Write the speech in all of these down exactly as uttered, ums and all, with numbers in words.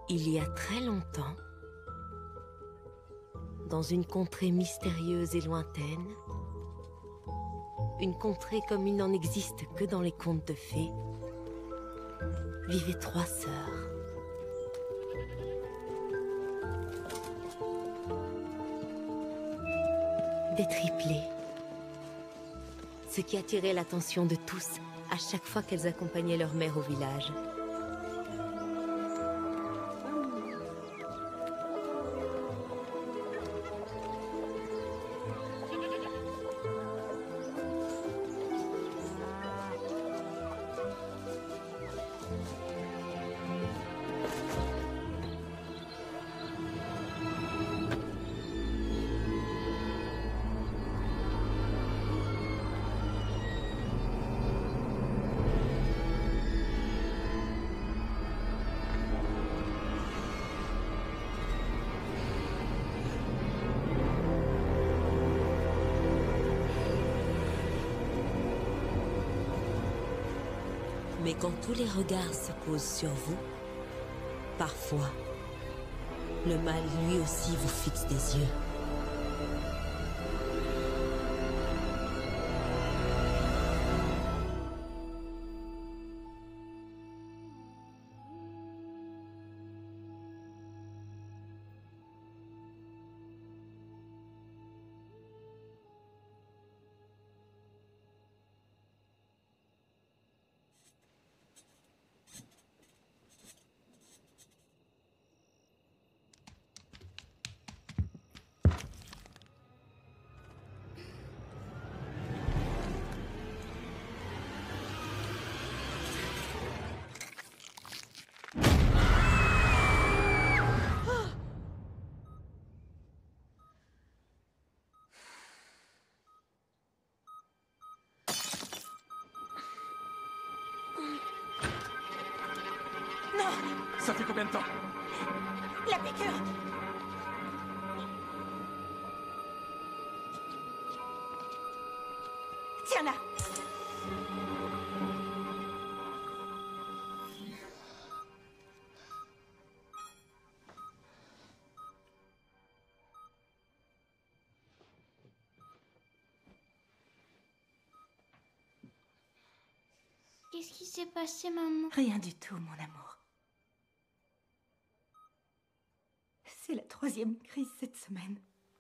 Il y a très longtemps, dans une contrée mystérieuse et lointaine, une contrée comme il n'en existe que dans les contes de fées, vivaient trois sœurs. Des triplés. Ce qui attirait l'attention de tous à chaque fois qu'elles accompagnaient leur mère au village. Mais quand tous les regards se posent sur vous, parfois, le mal lui aussi vous fixe des yeux. Ça fait combien de temps? La piqûre! Tiens là! Qu'est-ce qui s'est passé, maman? Rien du tout, mon amour. C'est la troisième crise cette semaine.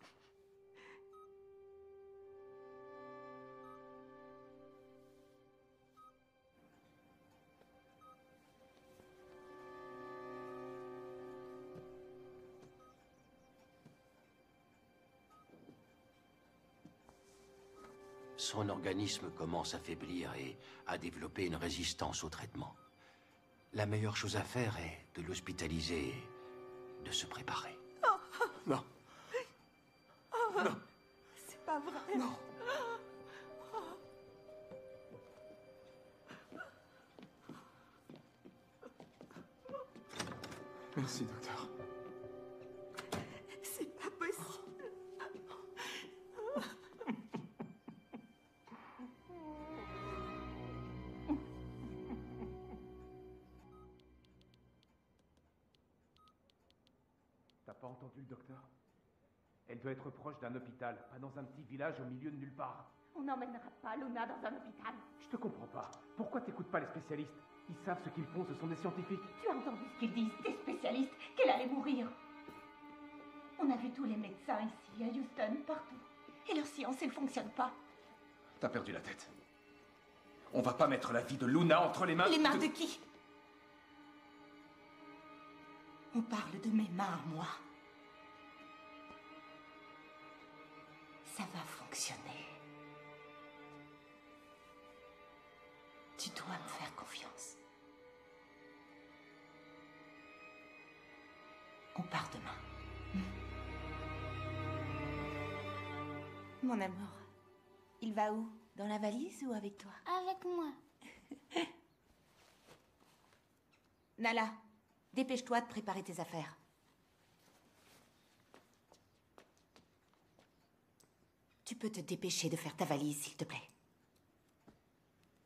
Son organisme commence à faiblir et à développer une résistance au traitement. La meilleure chose à faire est de l'hospitaliser et de se préparer. Non. Non. C'est pas vrai. Non. Merci, docteur. C'est pas possible. T'as pas entendu le docteur? Elle doit être proche d'un hôpital, pas dans un petit village au milieu de nulle part. On n'emmènera pas Luna dans un hôpital. Je te comprends pas. Pourquoi t'écoutes pas les spécialistes? Ils savent ce qu'ils font, ce sont des scientifiques. Tu as entendu ce qu'ils disent, des spécialistes, qu'elle allait mourir. On a vu tous les médecins ici, à Houston, partout. Et leur science, elle fonctionne pas. T'as perdu la tête. On va pas mettre la vie de Luna entre les mains... Les mains de qui? On parle de mes mains à moi. Ça va fonctionner. Tu dois me faire confiance. On part demain. Mon amour, il va où? Dans la valise ou avec toi? Avec moi. Nala, dépêche-toi de préparer tes affaires. Tu peux te dépêcher de faire ta valise, s'il te plaît.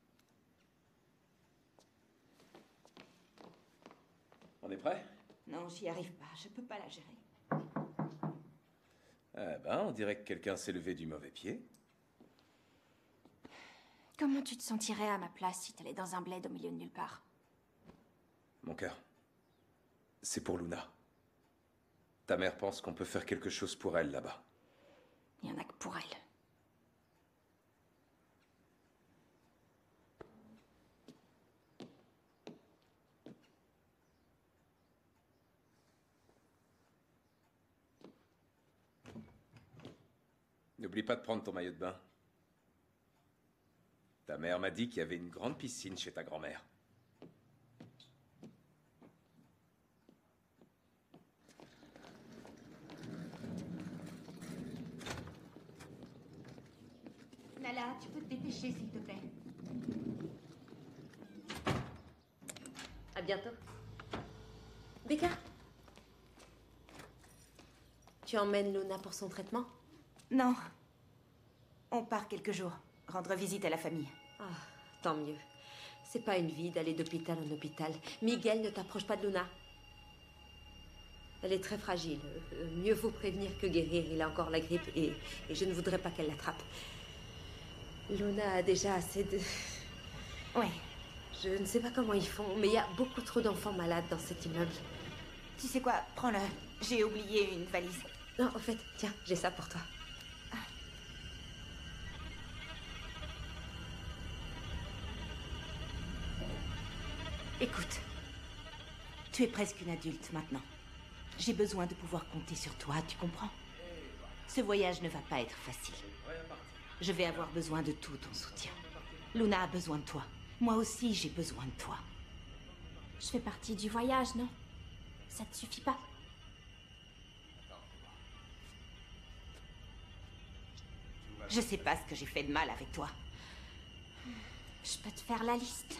On est prêt? Non, j'y arrive pas. Je peux pas la gérer. Ah ben, on dirait que quelqu'un s'est levé du mauvais pied. Comment tu te sentirais à ma place si t'allais dans un bled au milieu de nulle part? Mon cœur, c'est pour Luna. Ta mère pense qu'on peut faire quelque chose pour elle là-bas. Il y en a que pour elle. N'oublie pas de prendre ton maillot de bain. Ta mère m'a dit qu'il y avait une grande piscine chez ta grand-mère. Nala, tu peux te dépêcher, s'il te plaît. À bientôt. Becca, tu emmènes Luna pour son traitement? Non. On part quelques jours. Rendre visite à la famille. Ah, tant mieux. C'est pas une vie d'aller d'hôpital en hôpital. Miguel, ne t'approche pas de Luna. Elle est très fragile. Euh, Mieux vaut prévenir que guérir. Il a encore la grippe et, et je ne voudrais pas qu'elle l'attrape. Luna a déjà assez de... Ouais. Je ne sais pas comment ils font, mais il y a beaucoup trop d'enfants malades dans cet immeuble. Tu sais quoi? Prends-le. J'ai oublié une valise. Non, en fait, tiens, j'ai ça pour toi. Écoute, tu es presque une adulte maintenant. J'ai besoin de pouvoir compter sur toi, tu comprends? Ce voyage ne va pas être facile. Je vais avoir besoin de tout ton soutien. Luna a besoin de toi. Moi aussi, j'ai besoin de toi. Je fais partie du voyage, non? Ça te suffit pas? Je sais pas ce que j'ai fait de mal avec toi. Je peux te faire la liste.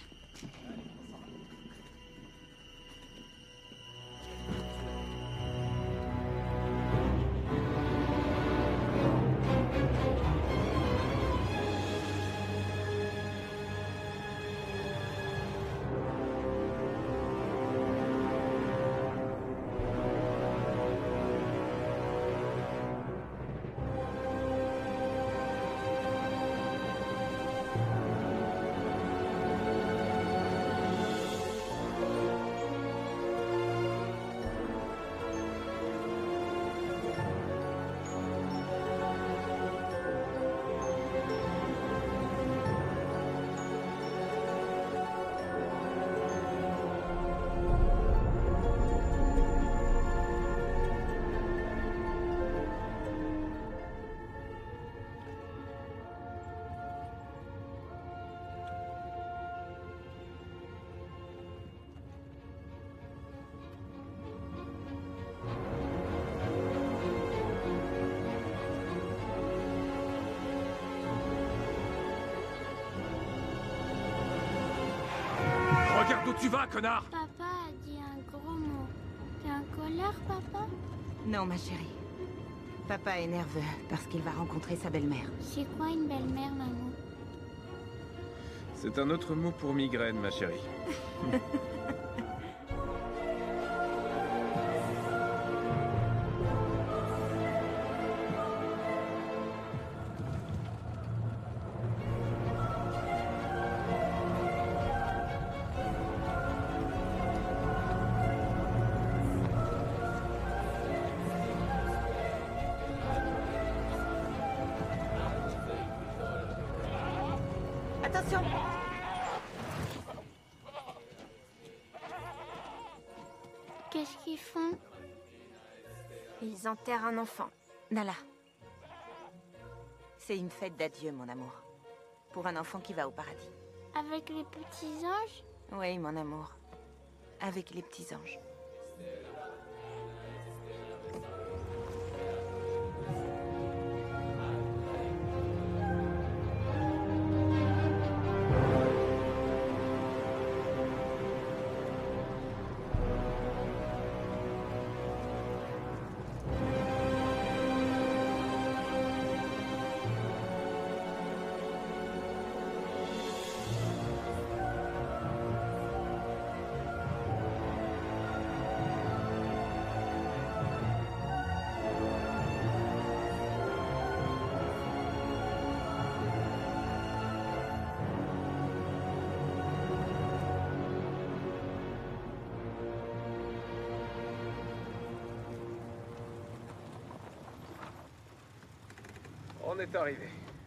Regarde où tu vas, connard! Papa a dit un gros mot. T'es en colère, papa? Non, ma chérie. Papa est nerveux parce qu'il va rencontrer sa belle-mère. C'est quoi une belle-mère, maman? C'est un autre mot pour migraine, ma chérie. Attention! Qu'est-ce qu'ils font? Ils enterrent un enfant. Nala. C'est une fête d'adieu, mon amour. Pour un enfant qui va au paradis. Avec les petits anges? Oui, mon amour. Avec les petits anges. On est arrivé.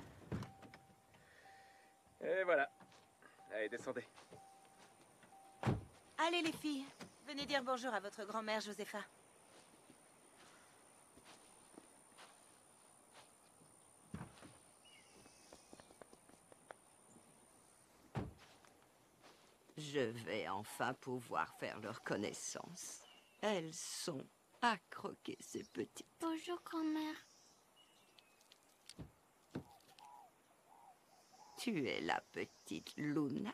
Et voilà. Allez, descendez. Allez les filles, venez dire bonjour à votre grand-mère Josepha. Je vais enfin pouvoir faire leur connaissance. Elles sont à croquer, ces petites. Bonjour, grand-mère. Tu es la petite Luna.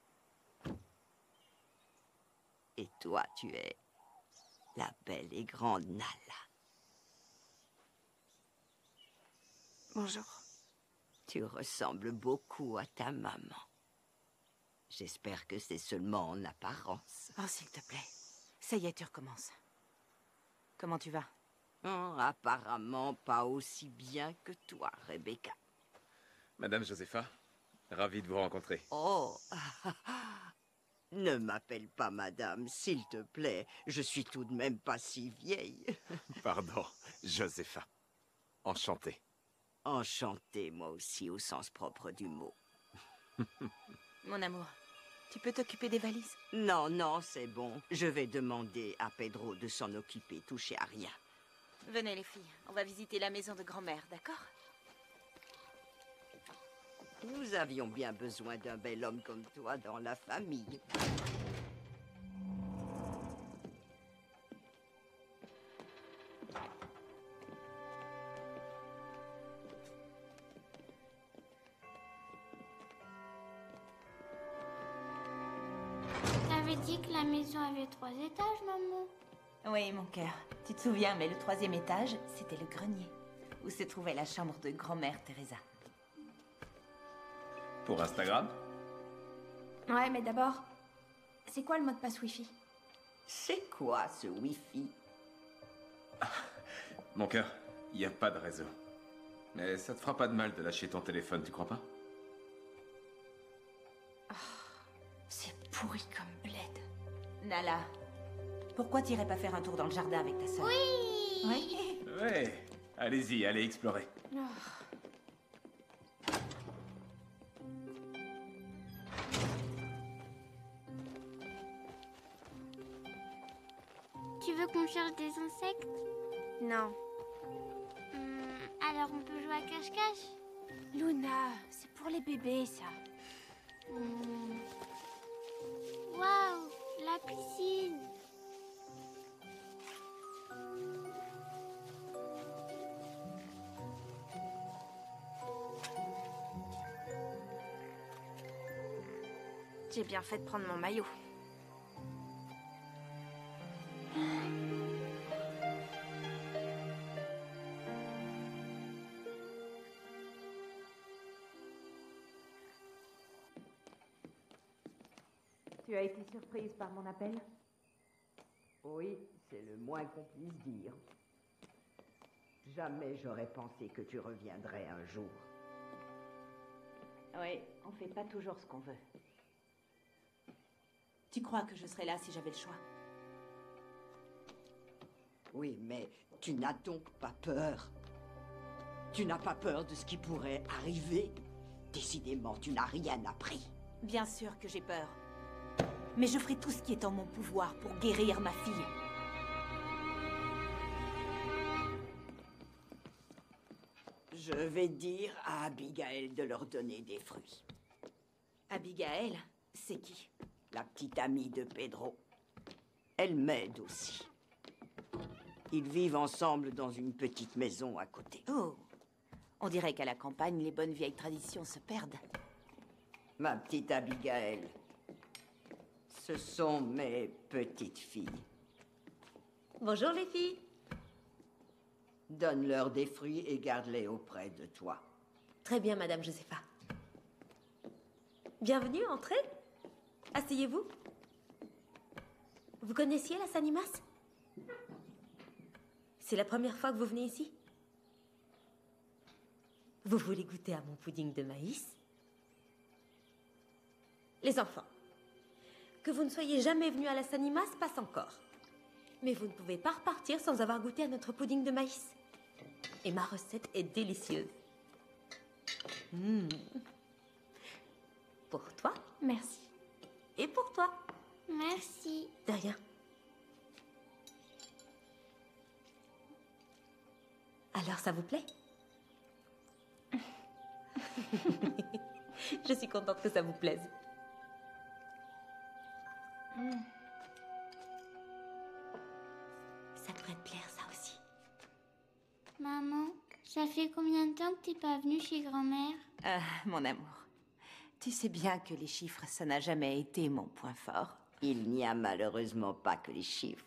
Et toi, tu es la belle et grande Nala. Bonjour. Tu ressembles beaucoup à ta maman. J'espère que c'est seulement en apparence. Oh, s'il te plaît. Ça y est, tu recommences. Comment tu vas? Oh, apparemment pas aussi bien que toi, Rebecca. Madame Josepha, ravi de vous rencontrer. Oh, ne m'appelle pas madame, s'il te plaît. Je suis tout de même pas si vieille. Pardon, Josepha. Enchanté. Enchantée, moi aussi, au sens propre du mot. Mon amour, tu peux t'occuper des valises? Non, non, c'est bon. Je vais demander à Pedro de s'en occuper, toucher à rien. Venez les filles, on va visiter la maison de grand-mère, d'accord? Nous avions bien besoin d'un bel homme comme toi dans la famille. T'avais dit que la maison avait trois étages, maman. Oui, mon cœur. Tu te souviens, mais le troisième étage, c'était le grenier, où se trouvait la chambre de grand-mère Teresa. Pour Instagram? Ouais, mais d'abord, c'est quoi le mot de passe Wi-Fi? C'est quoi ce Wi-Fi? Mon cœur, il n'y a pas de réseau. Mais ça te fera pas de mal de lâcher ton téléphone, tu crois pas? C'est pourri comme bled. Nala, pourquoi t'irais pas faire un tour dans le jardin avec ta sœur? Oui. Oui. Ouais, allez-y, allez explorer. Oh. Tu veux qu'on cherche des insectes? Non. Hmm, alors on peut jouer à cache-cache? Luna, c'est pour les bébés, ça. Hmm. Waouh, la piscine! J'ai bien fait de prendre mon maillot. Tu as été surprise par mon appel? Oui, c'est le moins qu'on puisse dire. Jamais j'aurais pensé que tu reviendrais un jour. Oui, on fait pas toujours ce qu'on veut. Tu crois que je serais là si j'avais le choix? Oui, mais tu n'as donc pas peur? Tu n'as pas peur de ce qui pourrait arriver? Décidément, tu n'as rien appris. Bien sûr que j'ai peur. Mais je ferai tout ce qui est en mon pouvoir pour guérir ma fille. Je vais dire à Abigail de leur donner des fruits. Abigail, c'est qui? La petite amie de Pedro. Elle m'aide aussi. Ils vivent ensemble dans une petite maison à côté. Oh, on dirait qu'à la campagne, les bonnes vieilles traditions se perdent. Ma petite Abigail. Ce sont mes petites filles. Bonjour les filles. Donne-leur des fruits et garde-les auprès de toi. Très bien, Madame Josepha. Bienvenue, entrez. Asseyez-vous. Vous connaissiez la Sanimas? C'est la première fois que vous venez ici? Vous voulez goûter à mon pudding de maïs? Les enfants, que vous ne soyez jamais venus à la Sanimas passe encore. Mais vous ne pouvez pas repartir sans avoir goûté à notre pudding de maïs. Et ma recette est délicieuse. Mmh. Pour toi. Merci. Et pour toi. Merci. De rien. Alors, ça vous plaît? Je suis contente que ça vous plaise. Mm. Ça pourrait te plaire, ça aussi. Maman, ça fait combien de temps que t'es pas venue chez grand-mère? Ah, mon amour. Tu sais bien que les chiffres, ça n'a jamais été mon point fort. Il n'y a malheureusement pas que les chiffres.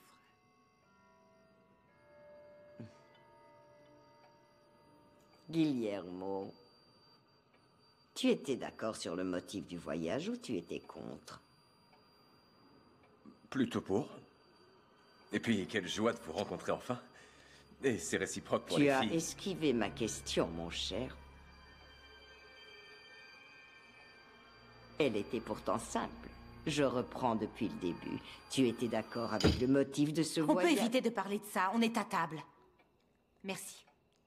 Guillermo, tu étais d'accord sur le motif du voyage ou tu étais contre? Plutôt pour. Et puis, quelle joie de vous rencontrer enfin. Et c'est réciproque pour Tu les as filles. esquivé ma question, mon cher. Elle était pourtant simple. Je reprends depuis le début. Tu étais d'accord avec le motif de ce On voyage? peut éviter de parler de ça, on est à table. Merci.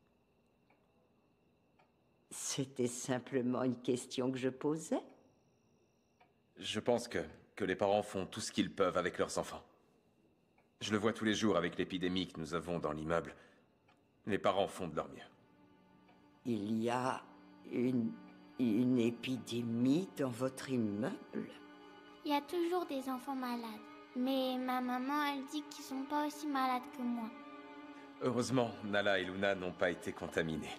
C'était simplement une question que je posais. Je pense que, que les parents font tout ce qu'ils peuvent avec leurs enfants. Je le vois tous les jours avec l'épidémie que nous avons dans l'immeuble. Les parents font de leur mieux. Il y a une, une épidémie dans votre immeuble? Il y a toujours des enfants malades. Mais ma maman, elle dit qu'ils sont pas aussi malades que moi. Heureusement, Nala et Luna n'ont pas été contaminés.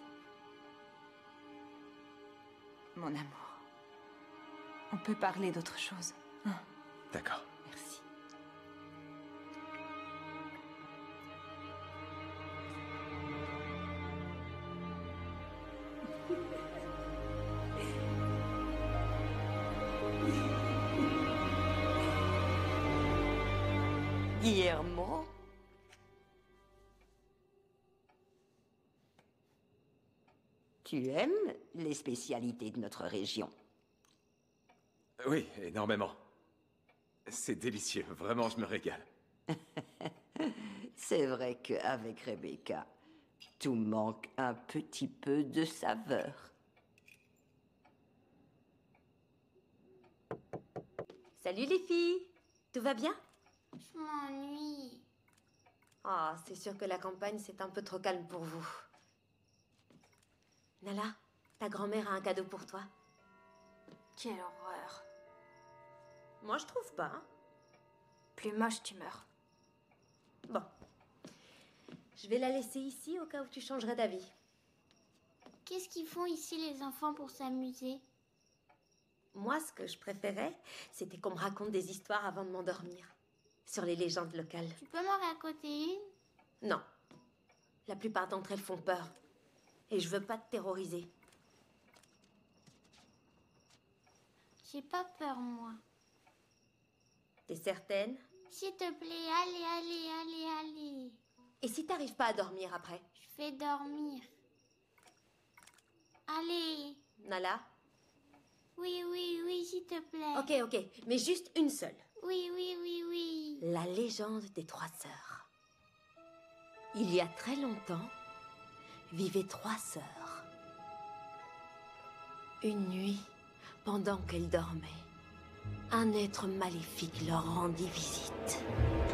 Mon amour, on peut parler d'autre chose. Hein? D'accord. Merci. Guillermo? Tu aimes les spécialités de notre région? Oui, énormément. C'est délicieux, vraiment, je me régale. C'est vrai qu'avec Rebecca, tout manque un petit peu de saveur. Salut les filles. Tout va bien? Je m'ennuie. Ah, c'est sûr que la campagne, c'est un peu trop calme pour vous. Nala, ta grand-mère a un cadeau pour toi. Quelle horreur. Moi, je trouve pas. Hein. Plus moche, tu meurs. Bon. Je vais la laisser ici au cas où tu changerais d'avis. Qu'est-ce qu'ils font ici les enfants pour s'amuser? Moi, ce que je préférais, c'était qu'on me raconte des histoires avant de m'endormir. Sur les légendes locales. Tu peux m'en raconter une? Non. La plupart d'entre elles font peur. Et je veux pas te terroriser. J'ai pas peur, moi. T'es certaine? S'il te plaît, allez, allez, allez, allez. Et si t'arrives pas à dormir après? Je vais dormir. Allez. Nala? Oui, oui, oui, s'il te plaît. Ok, ok. Mais juste une seule. Oui, oui, oui, oui. La légende des trois sœurs. Il y a très longtemps, vivaient trois sœurs. Une nuit, pendant qu'elles dormaient, un être maléfique leur rendit visite.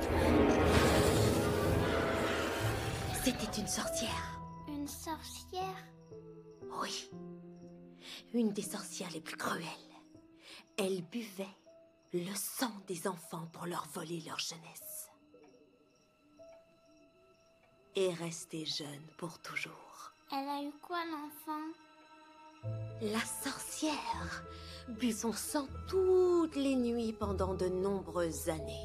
C'était une sorcière. Une sorcière? Oui. Une des sorcières les plus cruelles. Elle buvait le sang des enfants pour leur voler leur jeunesse. Et restait jeune pour toujours. Elle a eu quoi, l'enfant? La sorcière but son sang toutes les nuits pendant de nombreuses années.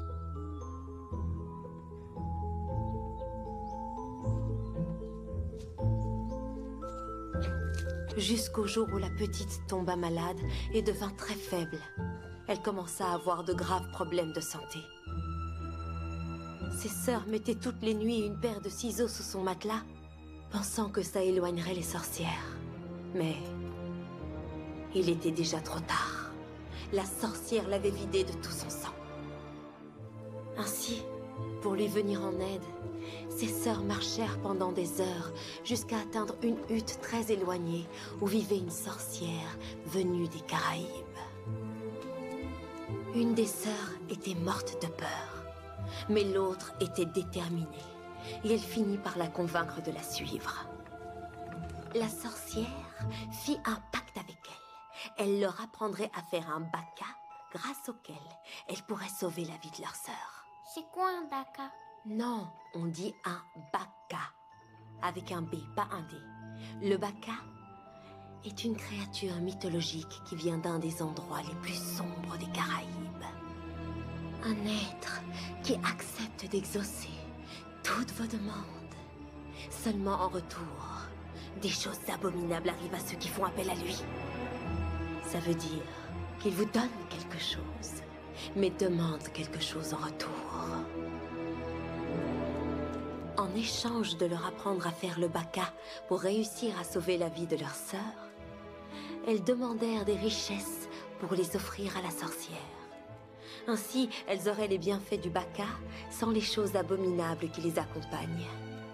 Jusqu'au jour où la petite tomba malade et devint très faible. Elle commença à avoir de graves problèmes de santé. Ses sœurs mettaient toutes les nuits une paire de ciseaux sous son matelas, pensant que ça éloignerait les sorcières. Mais il était déjà trop tard. La sorcière l'avait vidé de tout son sang. Ainsi, pour lui venir en aide, Ses sœurs marchèrent pendant des heures jusqu'à atteindre une hutte très éloignée où vivait une sorcière venue des Caraïbes. Une des sœurs était morte de peur, mais l'autre était déterminée et elle finit par la convaincre de la suivre. La sorcière fit un pacte avec elle. Elle leur apprendrait à faire un baka grâce auquel elle pourrait sauver la vie de leur sœur. C'est quoi un baka? Non, on dit un baka, avec un B, pas un D. Le baka est une créature mythologique qui vient d'un des endroits les plus sombres des Caraïbes. Un être qui accepte d'exaucer toutes vos demandes. Seulement en retour, des choses abominables arrivent à ceux qui font appel à lui. Ça veut dire qu'il vous donne quelque chose, mais demande quelque chose en retour. En échange de leur apprendre à faire le baka pour réussir à sauver la vie de leur sœur, elles demandèrent des richesses pour les offrir à la sorcière. Ainsi, elles auraient les bienfaits du baka sans les choses abominables qui les accompagnent.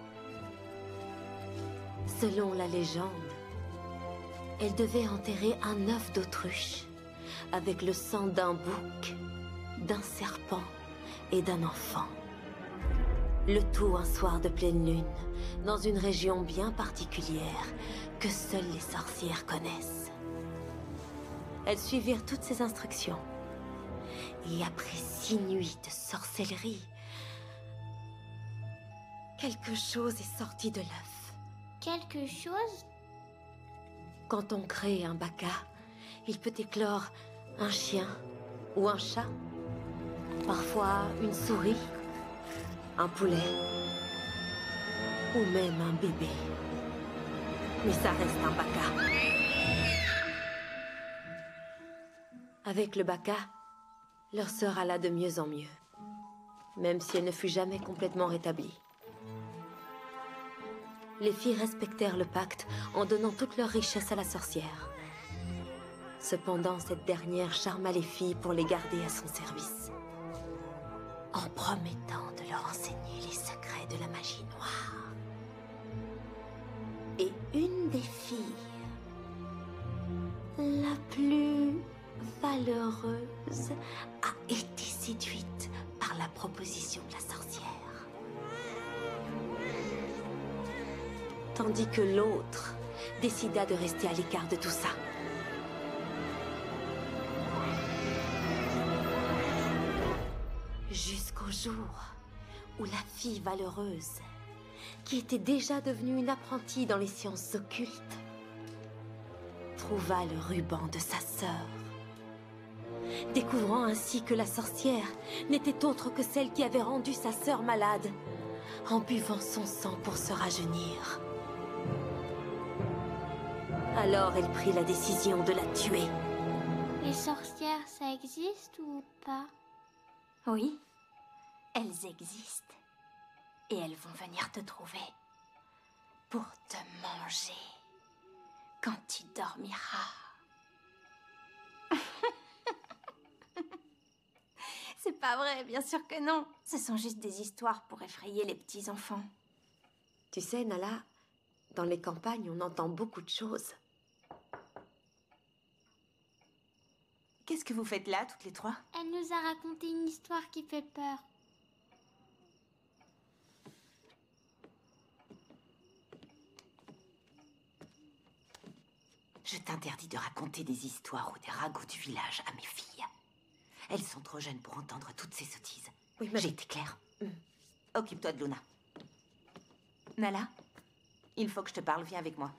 Selon la légende, elles devaient enterrer un œuf d'autruche avec le sang d'un bouc, d'un serpent et d'un enfant. Le tout un soir de pleine lune, dans une région bien particulière que seules les sorcières connaissent. Elles suivirent toutes ces instructions. Et après six nuits de sorcellerie, quelque chose est sorti de l'œuf. Quelque chose? Quand on crée un baka, il peut éclore un chien ou un chat, parfois une souris, un poulet ou même un bébé. Mais ça reste un baka. Avec le baka, leur sœur alla de mieux en mieux, même si elle ne fut jamais complètement rétablie. Les filles respectèrent le pacte en donnant toute leur richesse à la sorcière. Cependant, cette dernière charma les filles pour les garder à son service, en promettant de leur enseigner les secrets de la magie noire. Et une des filles, la plus valeureuse, a été séduite par la proposition de la sorcière. Tandis que l'autre décida de rester à l'écart de tout ça. Jusqu'au jour où la fille valeureuse, qui était déjà devenue une apprentie dans les sciences occultes, trouva le ruban de sa sœur, découvrant ainsi que la sorcière n'était autre que celle qui avait rendu sa sœur malade en buvant son sang pour se rajeunir. Alors elle prit la décision de la tuer. Les sorcières, ça existe ou pas? Oui, elles existent. Et elles vont venir te trouver pour te manger quand tu dormiras. C'est pas vrai, bien sûr que non. Ce sont juste des histoires pour effrayer les petits-enfants. Tu sais, Nala, dans les campagnes, on entend beaucoup de choses. Qu'est-ce que vous faites là, toutes les trois? Elle nous a raconté une histoire qui fait peur. Je t'interdis de raconter des histoires ou des ragots du village à mes filles. Elles sont trop jeunes pour entendre toutes ces sottises. Oui, mais... J'ai été claire. Mm. Occupe-toi de Luna. Nala, il faut que je te parle. Viens avec moi.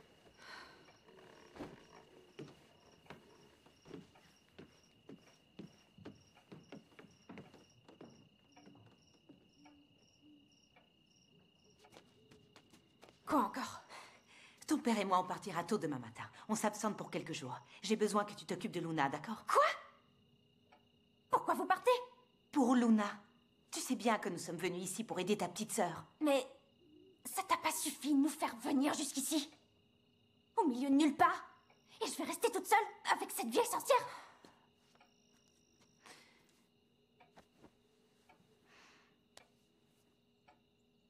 Quoi encore? Ton père et moi, on partira tôt demain matin. On s'absente pour quelques jours. J'ai besoin que tu t'occupes de Luna, d'accord? Quoi? Pourquoi vous partez? Pour Luna. Tu sais bien que nous sommes venus ici pour aider ta petite sœur. Mais ça t'a pas suffi de nous faire venir jusqu'ici? Au milieu de nulle part? Et je vais rester toute seule avec cette vieille sorcière?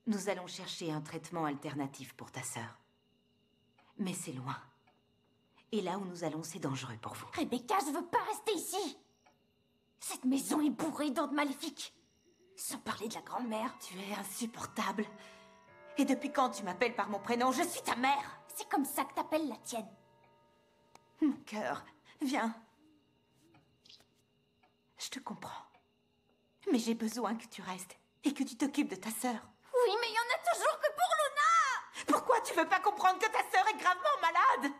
Nous allons chercher un traitement alternatif pour ta sœur. Mais c'est loin. Et là où nous allons, c'est dangereux pour vous. Rebecca, je veux pas rester ici. Cette maison est bourrée d'ondes maléfiques. Sans parler de la grand-mère. Tu es insupportable. Et depuis quand tu m'appelles par mon prénom? Je suis ta mère. C'est comme ça que t'appelles la tienne. Mon cœur, viens. Je te comprends. Mais j'ai besoin que tu restes et que tu t'occupes de ta sœur. Oui, mais il y en a toujours que pour Luna! Pourquoi tu veux pas comprendre que ta sœur est gravement malade?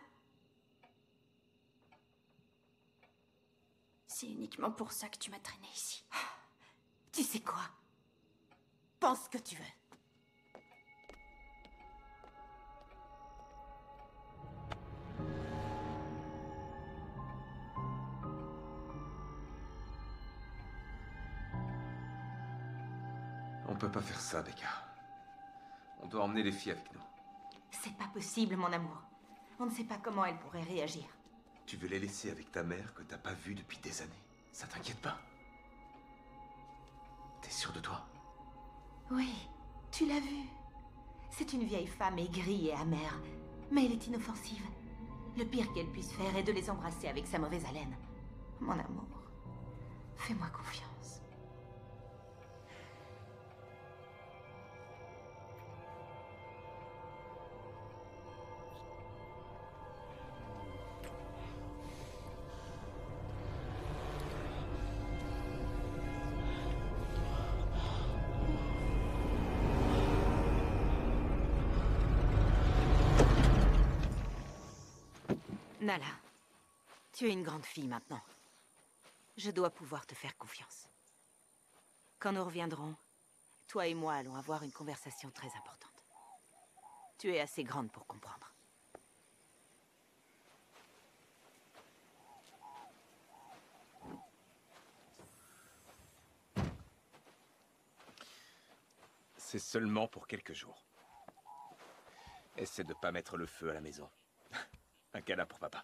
C'est uniquement pour ça que tu m'as traîné ici. Tu sais quoi? Pense ce que tu veux. On peut pas faire ça, Becca. On doit emmener les filles avec nous. C'est pas possible, mon amour. On ne sait pas comment elles pourraient réagir. Tu veux les laisser avec ta mère que t'as pas vue depuis des années. Ça t'inquiète pas? T'es sûr de toi? Oui, tu l'as vue. C'est une vieille femme aigrie et amère, mais elle est inoffensive. Le pire qu'elle puisse faire est de les embrasser avec sa mauvaise haleine. Mon amour, fais-moi confiance. Nala, tu es une grande fille maintenant. Je dois pouvoir te faire confiance. Quand nous reviendrons, toi et moi allons avoir une conversation très importante. Tu es assez grande pour comprendre. C'est seulement pour quelques jours. Essaie de pas mettre le feu à la maison. Un câlin pour papa.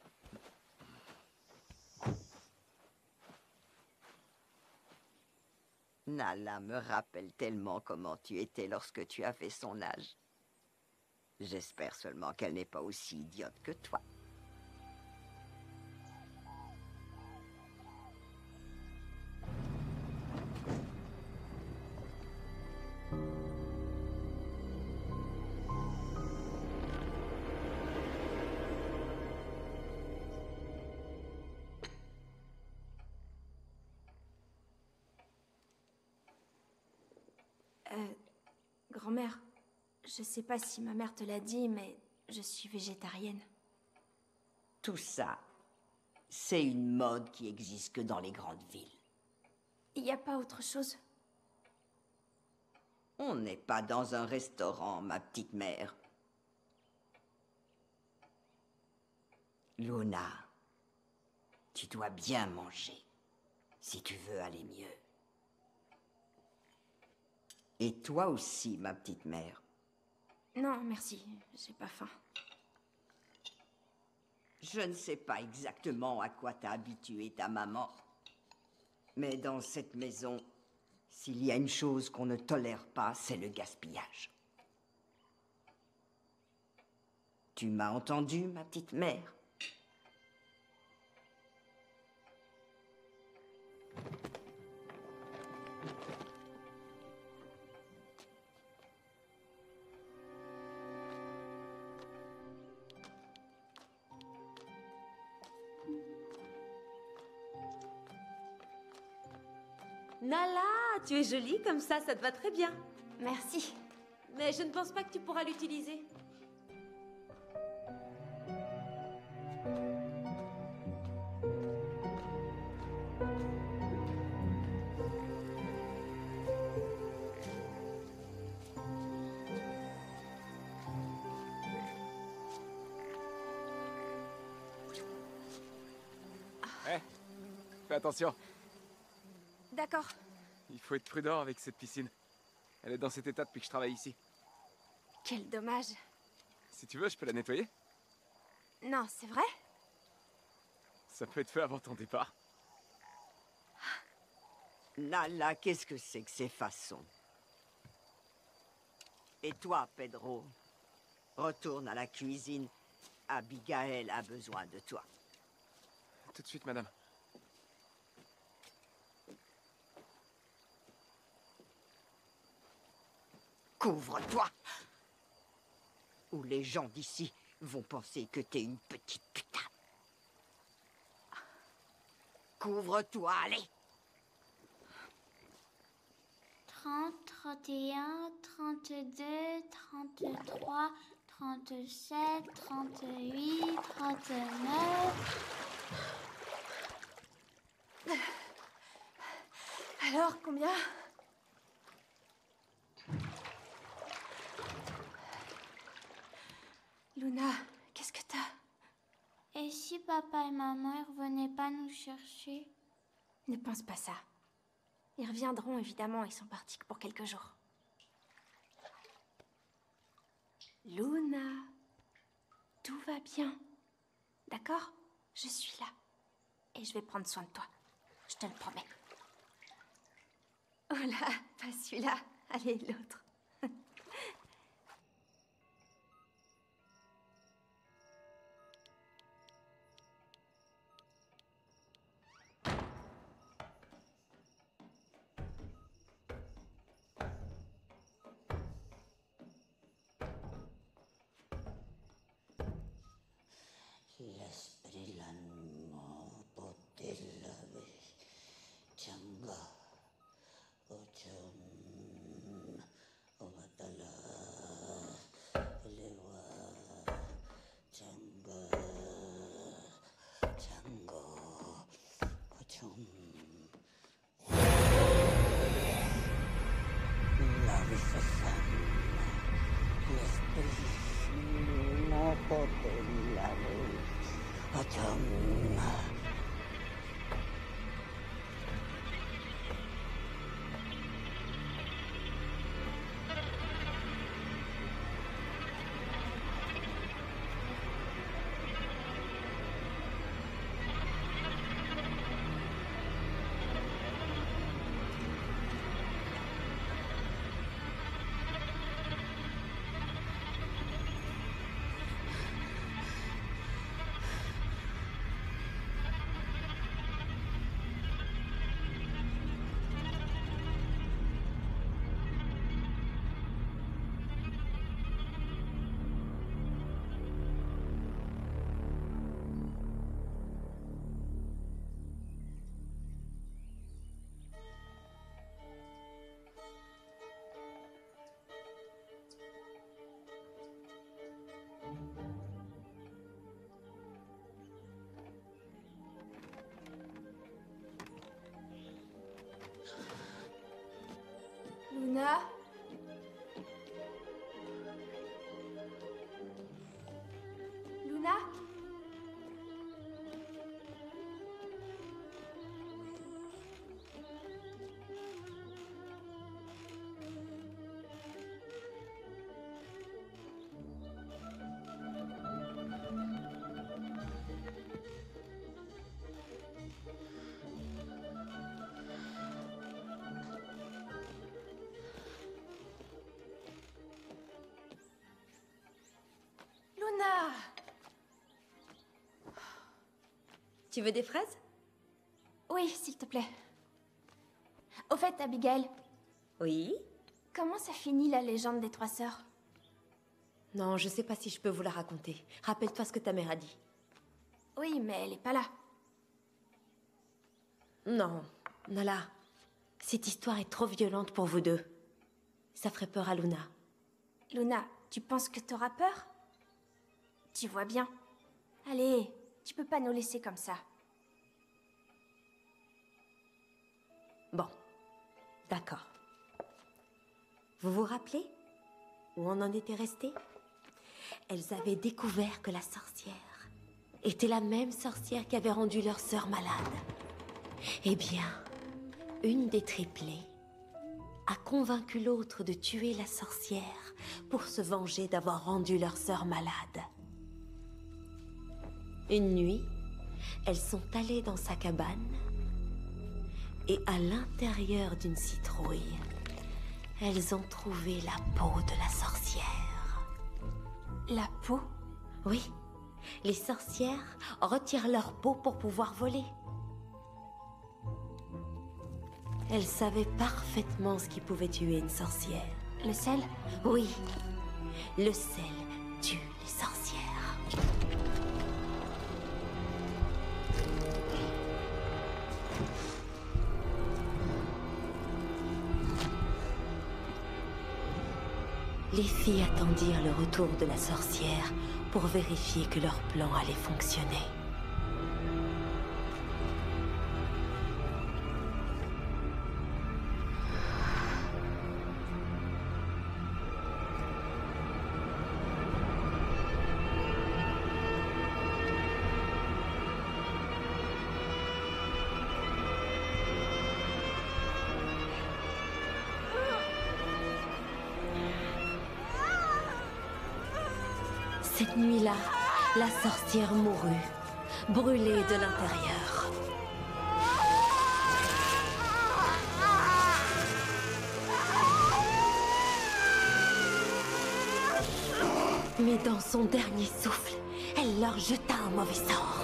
Nala me rappelle tellement comment tu étais lorsque tu avais son âge. J'espère seulement qu'elle n'est pas aussi idiote que toi. Euh, grand-mère, je sais pas si ma mère te l'a dit, mais je suis végétarienne. Tout ça, c'est une mode qui existe que dans les grandes villes. Il n'y a pas autre chose? On n'est pas dans un restaurant, ma petite mère. Luna, tu dois bien manger, si tu veux aller mieux. Et toi aussi, ma petite mère. Non, merci, j'ai pas faim. Je ne sais pas exactement à quoi t'a habitué ta maman, mais dans cette maison, s'il y a une chose qu'on ne tolère pas, c'est le gaspillage. Tu m'as entendu, ma petite mère? Nala, tu es jolie comme ça, ça te va très bien. Merci. Mais je ne pense pas que tu pourras l'utiliser. Hé, fais attention. D'accord. Il faut être prudent avec cette piscine. Elle est dans cet état depuis que je travaille ici. Quel dommage. Si tu veux, je peux la nettoyer. Non, c'est vrai? Ça peut être fait avant ton départ. Nala, qu'est-ce que c'est que ces façons? Et toi, Pedro, retourne à la cuisine. Abigail a besoin de toi. Tout de suite, madame. Couvre-toi! Ou les gens d'ici vont penser que t'es une petite putain. Couvre-toi, allez! trente, trente et un, trente-deux, trente-trois, trente-sept, trente-huit, trente-neuf... Alors, combien? Luna, qu'est-ce que t'as? Et si papa et maman ne revenaient pas nous chercher? Ne pense pas ça. Ils reviendront, évidemment, ils sont partis que pour quelques jours. Luna, tout va bien. D'accord? Je suis là. Et je vais prendre soin de toi. Je te le promets. Oh là, pas celui-là. Allez, l'autre. L'esprit l'animo potella changa ochum omatala lewa changa chango ochum la visasan l'esprit no potella Acham. Luna? Luna? Tu veux des fraises? Oui, s'il te plaît. Au fait, Abigail. Oui? Comment ça finit la légende des trois sœurs? Non, je sais pas si je peux vous la raconter. Rappelle-toi ce que ta mère a dit. Oui, mais elle est pas là. Non, Nala. Cette histoire est trop violente pour vous deux. Ça ferait peur à Luna. Luna, tu penses que t'auras peur? Tu vois bien. Allez, tu peux pas nous laisser comme ça. Bon, d'accord. Vous vous rappelez où on en était resté? Elles avaient découvert que la sorcière était la même sorcière qui avait rendu leur sœur malade. Eh bien, une des triplées a convaincu l'autre de tuer la sorcière pour se venger d'avoir rendu leur sœur malade. Une nuit, elles sont allées dans sa cabane et à l'intérieur d'une citrouille, Elles ont trouvé la peau de la sorcière. La peau? Oui. Les sorcières retirent leur peau pour pouvoir voler. Elles savaient parfaitement ce qui pouvait tuer une sorcière. Le sel? Oui. Le sel tue les sorcières. Les filles attendirent le retour de la sorcière pour vérifier que leur plan allait fonctionner. Cette nuit-là, la sorcière mourut, brûlée de l'intérieur. Mais dans son dernier souffle, elle leur jeta un mauvais sort.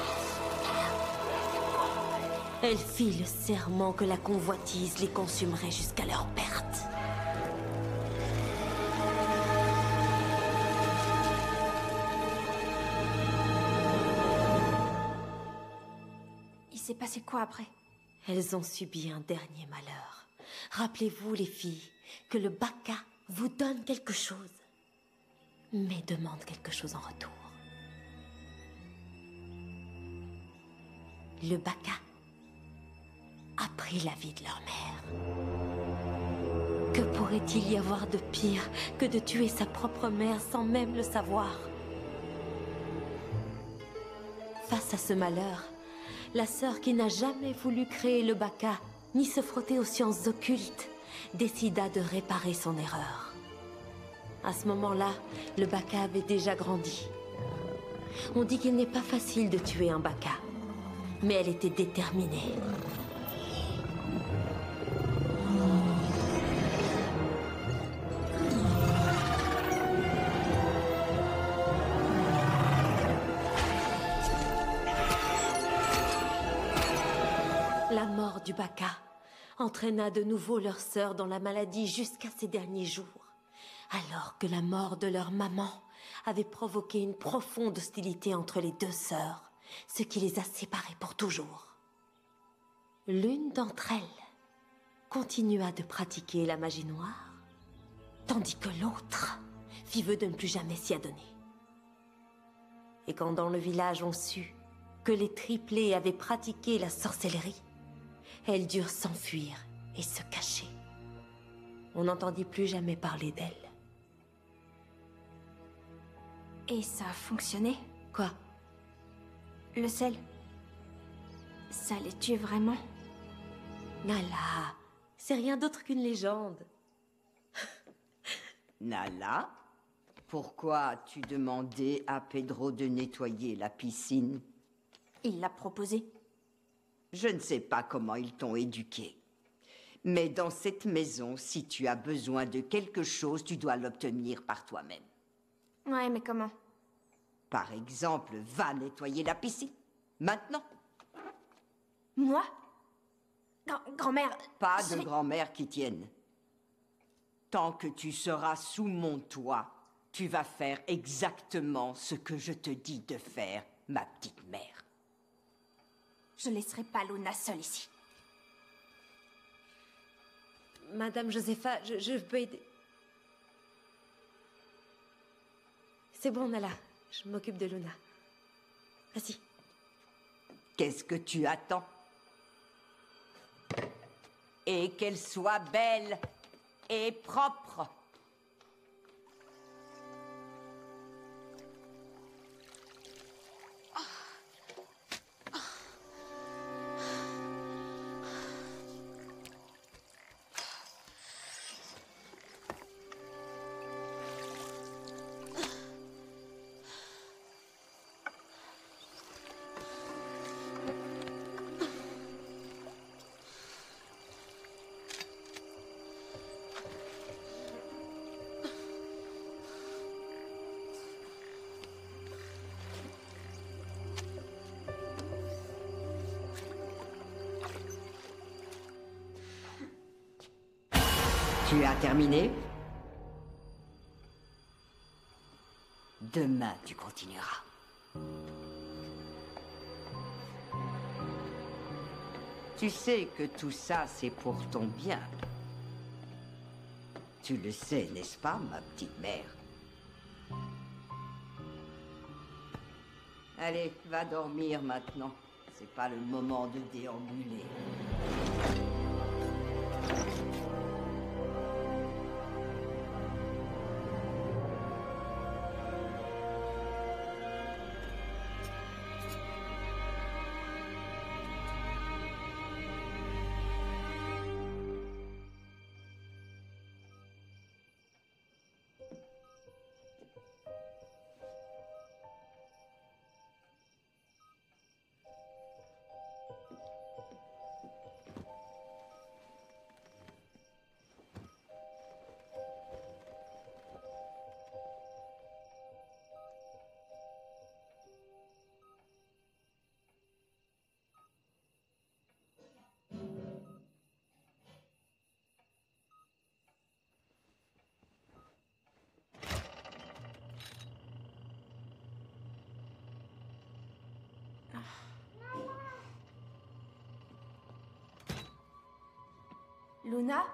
Elle fit le serment que la convoitise les consumerait jusqu'à leur perte. Il s'est passé quoi après? Elles ont subi un dernier malheur. Rappelez-vous, les filles, que le Baka vous donne quelque chose, mais demande quelque chose en retour. Le Baka a pris la vie de leur mère. Que pourrait-il y avoir de pire que de tuer sa propre mère sans même le savoir? Face à ce malheur, la sœur qui n'a jamais voulu créer le Baka, ni se frotter aux sciences occultes, décida de réparer son erreur. À ce moment-là, le Baka avait déjà grandi. On dit qu'il n'est pas facile de tuer un Baka, mais elle était déterminée. La mort du Baka entraîna de nouveau leur sœur dans la maladie jusqu'à ses derniers jours, alors que la mort de leur maman avait provoqué une profonde hostilité entre les deux sœurs, ce qui les a séparées pour toujours. L'une d'entre elles continua de pratiquer la magie noire, tandis que l'autre fit vœu de ne plus jamais s'y adonner. Et quand dans le village on sut que les triplés avaient pratiqué la sorcellerie, elles durent s'enfuir et se cacher. On n'entendit plus jamais parler d'elles. Et ça a fonctionné? Quoi? Le sel? Ça les tue vraiment? Nala, c'est rien d'autre qu'une légende. Nala, pourquoi as-tu demandé à Pedro de nettoyer la piscine? Il l'a proposé. Je ne sais pas comment ils t'ont éduqué. Mais dans cette maison, si tu as besoin de quelque chose, tu dois l'obtenir par toi-même. Ouais, mais comment? Par exemple, va nettoyer la piscine. Maintenant. Moi? Grand- Grand-mère... Pas je de vais- grand-mère qui tienne. Tant que tu seras sous mon toit, tu vas faire exactement ce que je te dis de faire, ma petite mère. Je laisserai pas Luna seule ici. Madame Josepha, je, je peux aider. C'est bon, Nala. Je m'occupe de Luna. Vas-y. Qu'est-ce que tu attends? Et qu'elle soit belle et propre. Tu as terminé? Demain, tu continueras. Tu sais que tout ça, c'est pour ton bien. Tu le sais, n'est-ce pas, ma petite mère? Allez, va dormir maintenant. C'est pas le moment de déambuler. Luna?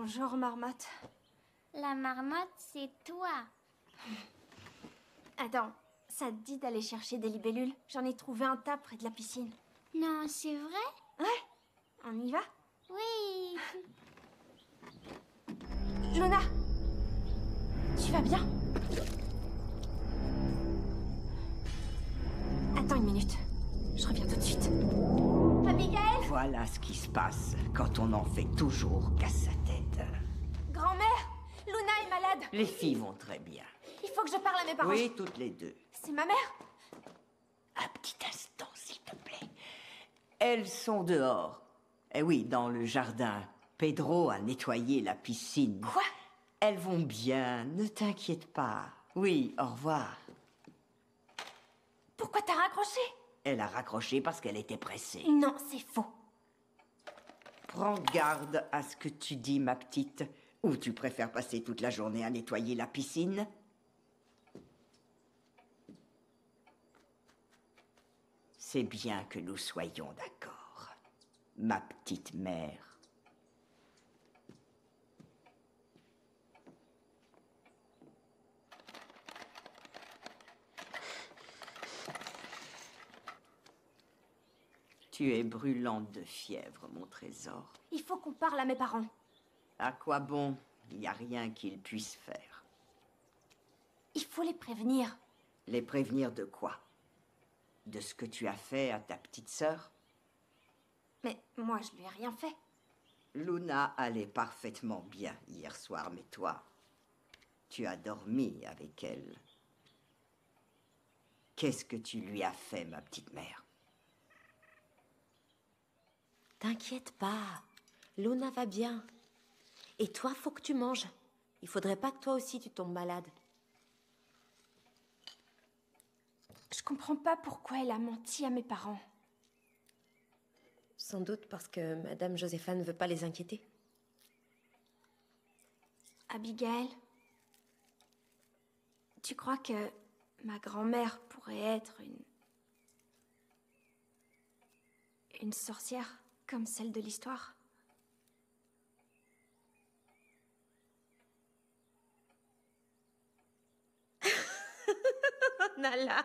Bonjour, marmotte. La marmotte, c'est toi. Attends, ça te dit d'aller chercher des libellules? J'en ai trouvé un tas près de la piscine. Non, c'est vrai? Ouais, on y va? Oui. Luna, tu vas bien? Attends une minute, je reviens tout de suite. Abigail? Voilà ce qui se passe quand on en fait toujours qu'à sa tête. Grand-mère, Luna est malade. Les filles vont très bien. Il faut que je parle à mes parents. Oui, toutes les deux. C'est ma mère? Un petit instant, s'il te plaît. Elles sont dehors. Eh oui, dans le jardin. Pedro a nettoyé la piscine. Quoi? Elles vont bien, ne t'inquiète pas. Oui, au revoir. Pourquoi t'as raccroché? Elle a raccroché parce qu'elle était pressée. Non, c'est faux. Prends garde à ce que tu dis, ma petite. Ou tu préfères passer toute la journée à nettoyer la piscine? C'est bien que nous soyons d'accord, ma petite mère. Tu es brûlante de fièvre, mon trésor. Il faut qu'on parle à mes parents. À quoi bon? Il n'y a rien qu'ils puissent faire. Il faut les prévenir. Les prévenir de quoi? De ce que tu as fait à ta petite sœur? Mais moi, je lui ai rien fait. Luna allait parfaitement bien hier soir, mais toi, tu as dormi avec elle. Qu'est-ce que tu lui as fait, ma petite mère? T'inquiète pas, Luna va bien. Et toi, faut que tu manges. Il faudrait pas que toi aussi tu tombes malade. Je comprends pas pourquoi elle a menti à mes parents. Sans doute parce que Madame Josépha ne veut pas les inquiéter. Abigail, tu crois que ma grand-mère pourrait être une... une sorcière comme celle de l'histoire? Nala,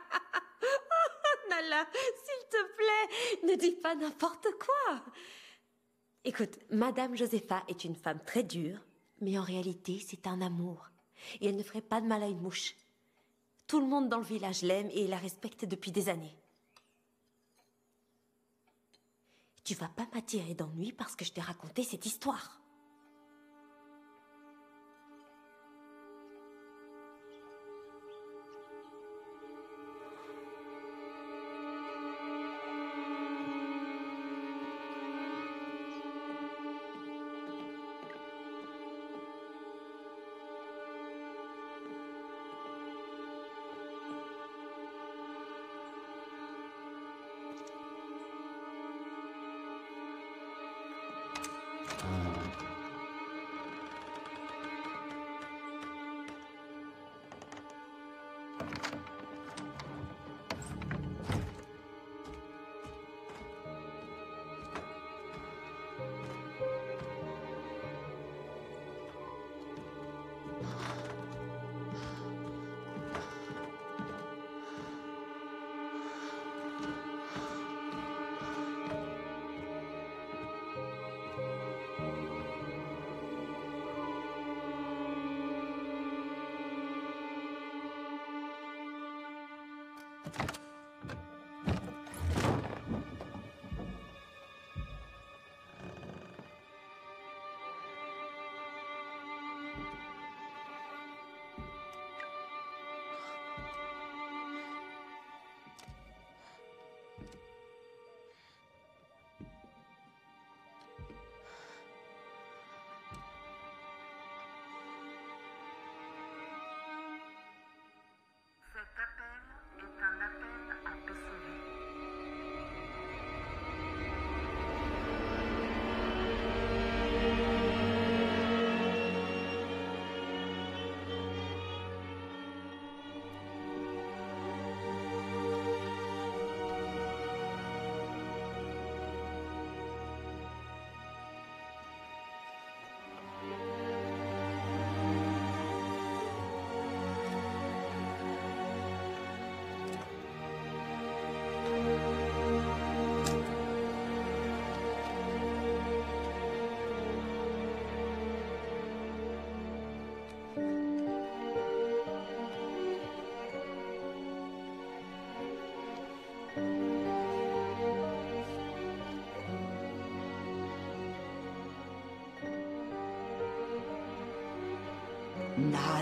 Nala, s'il te plaît, ne dis pas n'importe quoi. Écoute, Madame Josépha est une femme très dure, mais en réalité, c'est un amour. Et elle ne ferait pas de mal à une mouche. Tout le monde dans le village l'aime et la respecte depuis des années. Tu vas pas m'attirer d'ennui parce que je t'ai raconté cette histoire. Cet appel est un appel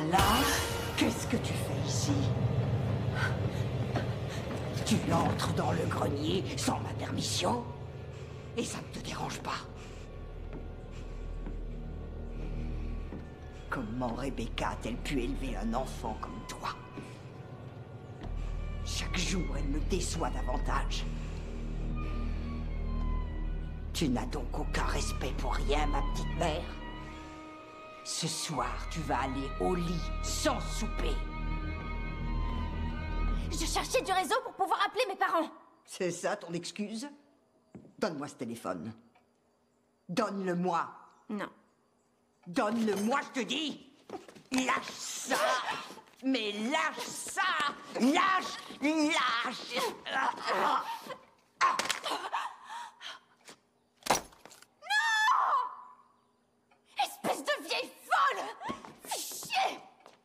Lala, qu'est-ce que tu fais ici? Tu entres dans le grenier sans ma permission? Et ça ne te dérange pas? Comment Rebecca a-t-elle pu élever un enfant comme toi? Chaque jour, elle me déçoit davantage. Tu n'as donc aucun respect pour rien, ma petite mère? Ce soir, tu vas aller au lit sans souper. Je cherchais du réseau pour pouvoir appeler mes parents. C'est ça ton excuse? Donne-moi ce téléphone. Donne-le-moi. Non. Donne-le-moi, je te dis. Lâche ça. Mais lâche ça. Lâche. Lâche. Non! Espèce de vieille folle! Fais chier!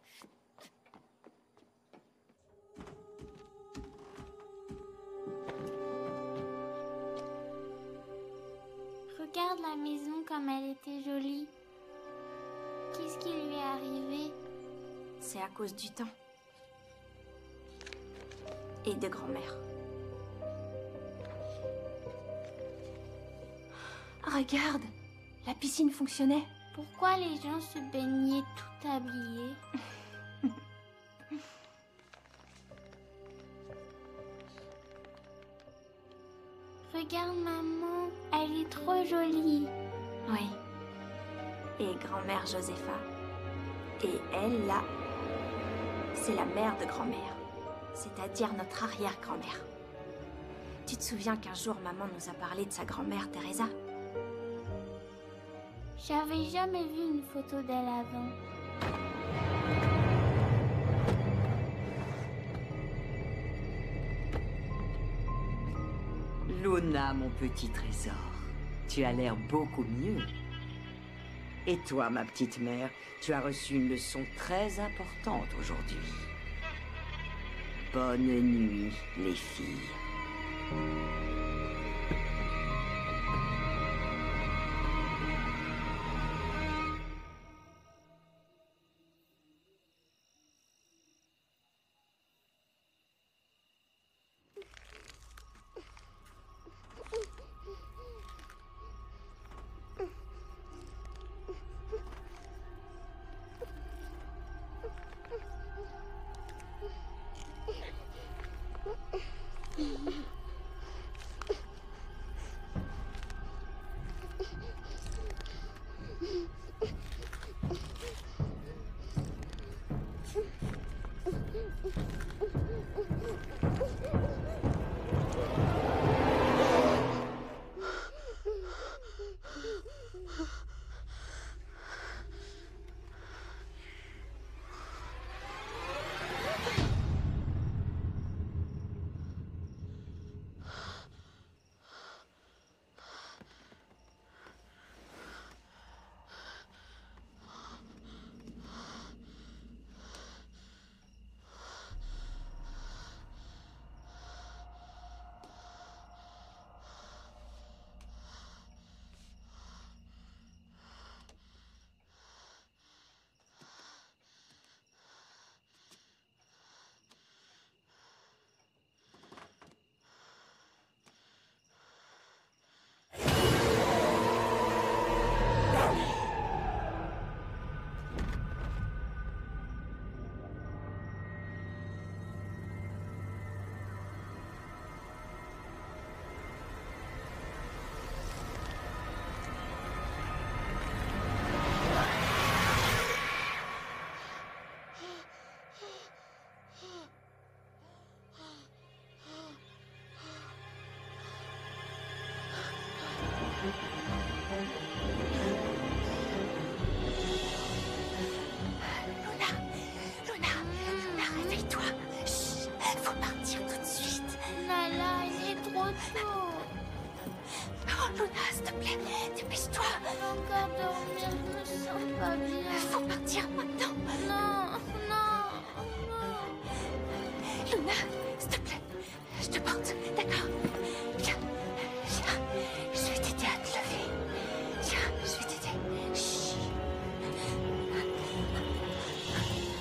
Regarde la maison comme elle était jolie. Qu'est-ce qui lui est arrivé? C'est à cause du temps. Et de grand-mère. Regarde, la piscine fonctionnait. Pourquoi les gens se baignaient tout habillés? Regarde maman, elle est trop jolie. Oui. Et grand-mère Josepha. Et elle, là, c'est la mère de grand-mère. C'est-à-dire notre arrière-grand-mère. Tu te souviens qu'un jour, maman nous a parlé de sa grand-mère, Teresa? J'avais jamais vu une photo d'elle avant. Luna, mon petit trésor, tu as l'air beaucoup mieux. Et toi, ma petite mère, tu as reçu une leçon très importante aujourd'hui. Bonne nuit, les filles. Dépêche-toi. Encore dormir, je me sens pas bien. Faut partir maintenant. Non, non, non. Luna, s'il te plaît, je te porte, d'accord? Viens, viens, je vais t'aider à te lever. Viens, je vais t'aider. Chut.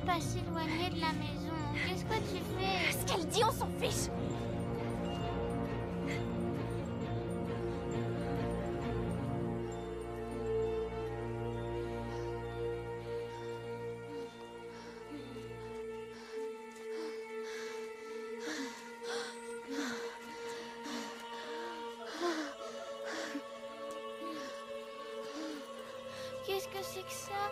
veulent pas s'éloigner de la maison. Qu'est-ce que tu fais? Ce qu'elle dit, on s'en fiche. Qu'est-ce que c'est que ça?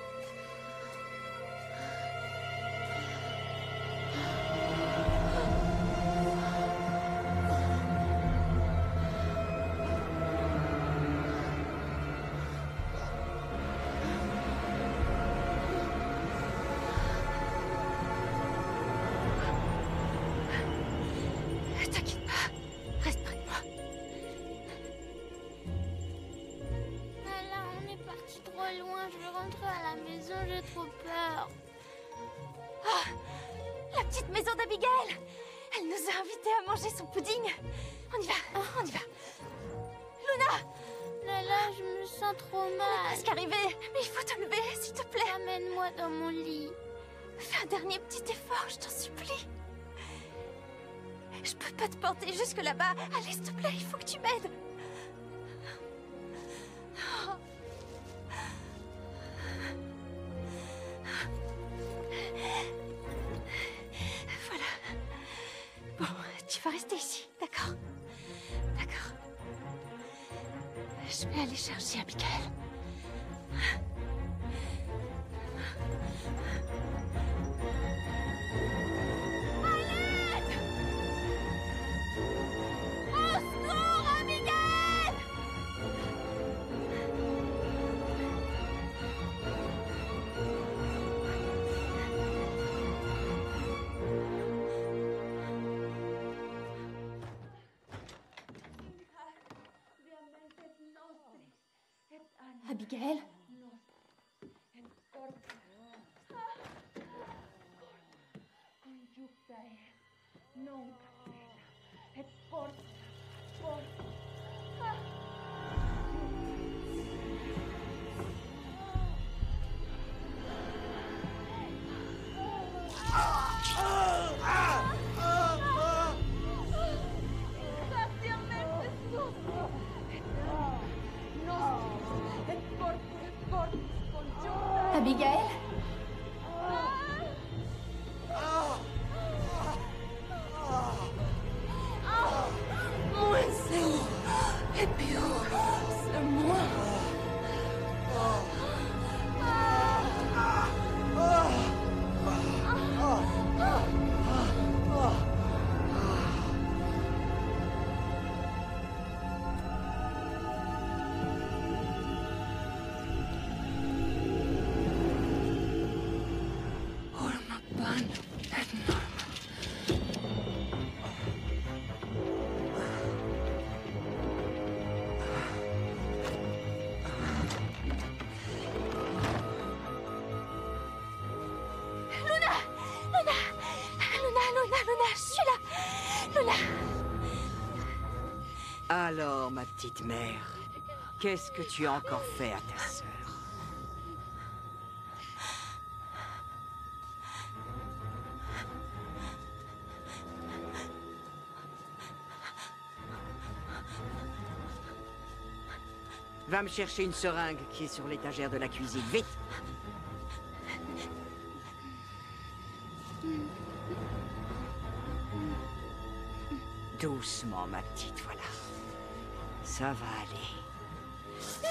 T'inquiète pas, reste près de moi. Là, on est parti trop loin. Je veux rentrer à la maison, j'ai trop peur. Ah, la petite maison d'Abigail. Elle nous a invités à manger son pudding. On y va, on y va. Luna! Lala, je me sens trop On est mal. presque arrivé, mais il faut te lever, s'il te plaît. Amène-moi dans mon lit. Fais un dernier petit effort, je t'en supplie. Je peux pas te porter jusque là-bas. Allez, s'il te plaît, il faut que tu m'aides. Voilà. Bon, tu vas rester ici, d'accord? D'accord. Je vais aller chercher Abigail. Au secours, Abigail! Abigail? Abigail? Moins c'est et puis c'est moi. Alors, ma petite mère, qu'est-ce que tu as encore fait à ta sœur? Va me chercher une seringue qui est sur l'étagère de la cuisine, vite! Doucement, ma petite, voilà. Ça va aller.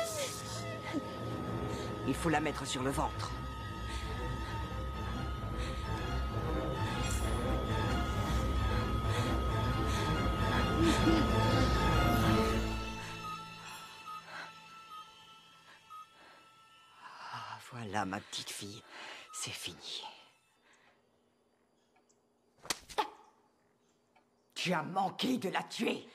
Il faut la mettre sur le ventre. Ah, voilà, ma petite fille. C'est fini. Tu as manqué de la tuer.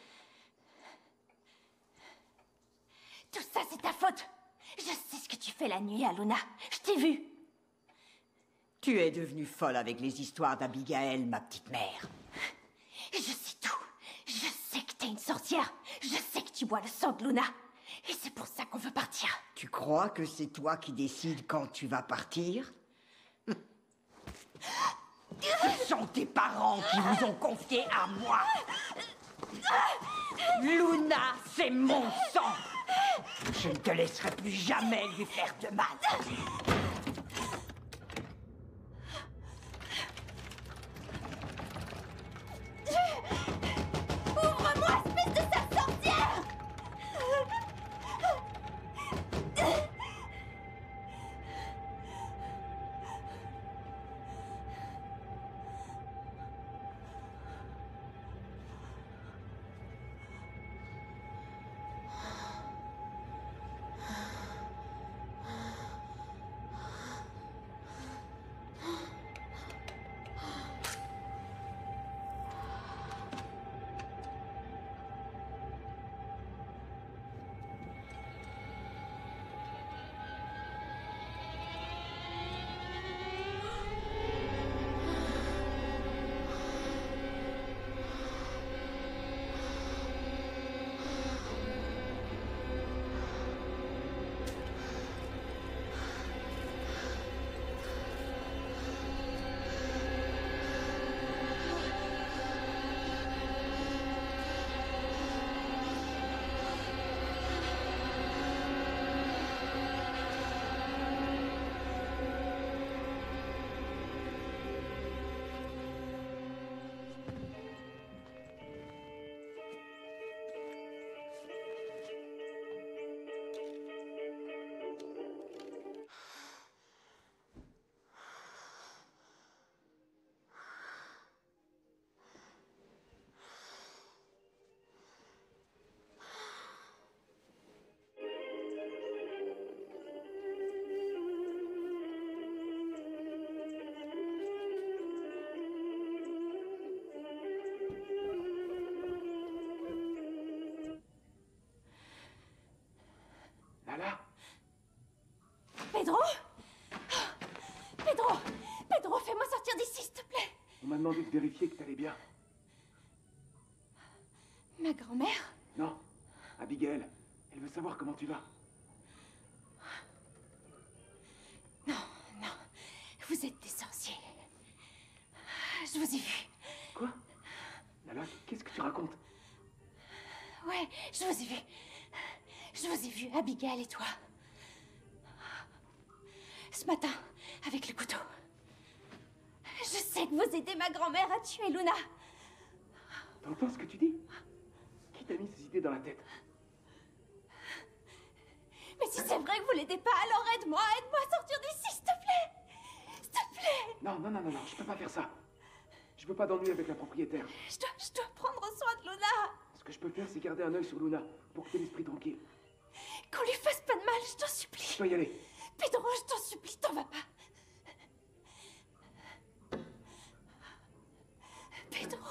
Tout ça, c'est ta faute. Je sais ce que tu fais la nuit, Aluna. Je t'ai vue. Tu es devenue folle avec les histoires d'Abigail, ma petite mère. Je sais tout. Je sais que t'es une sorcière. Je sais que tu bois le sang de Luna. Et c'est pour ça qu'on veut partir. Tu crois que c'est toi qui décides quand tu vas partir? Ce sont tes parents qui vous ont confié à moi. Luna, c'est mon sang. Je ne te laisserai plus jamais lui faire de mal. Ouvre-moi, espèce de sale sorcière! Lala? Pedro? Pedro! Pedro, fais-moi sortir d'ici, s'il te plaît! On m'a demandé de vérifier que t'allais bien. Ma grand-mère? Non, Abigail. Elle veut savoir comment tu vas. Non, non. Vous êtes des sorciers. Je vous ai vu. Quoi? Lala, qu'est-ce que tu racontes? Ouais, je vous ai vu. Je vous ai vu, Abigail et toi. Ce matin, avec le couteau. Je sais que vous aidez ma grand-mère à tuer Luna. T'entends ce que tu dis? Qui t'a mis ces idées dans la tête? Mais si c'est vrai que vous l'aidez pas, alors aide-moi, aide-moi à sortir d'ici, s'il te plaît. S'il te plaît. Non, non, non, non, non, je peux pas faire ça. Je peux pas d'ennui avec la propriétaire. Je dois, je dois prendre soin de Luna. Ce que je peux faire, c'est garder un œil sur Luna, pour que t'aies l'esprit tranquille. Qu'on lui fasse pas de mal, je t'en supplie. Je dois y aller. Pedro, je t'en supplie, t'en vas pas. Pedro.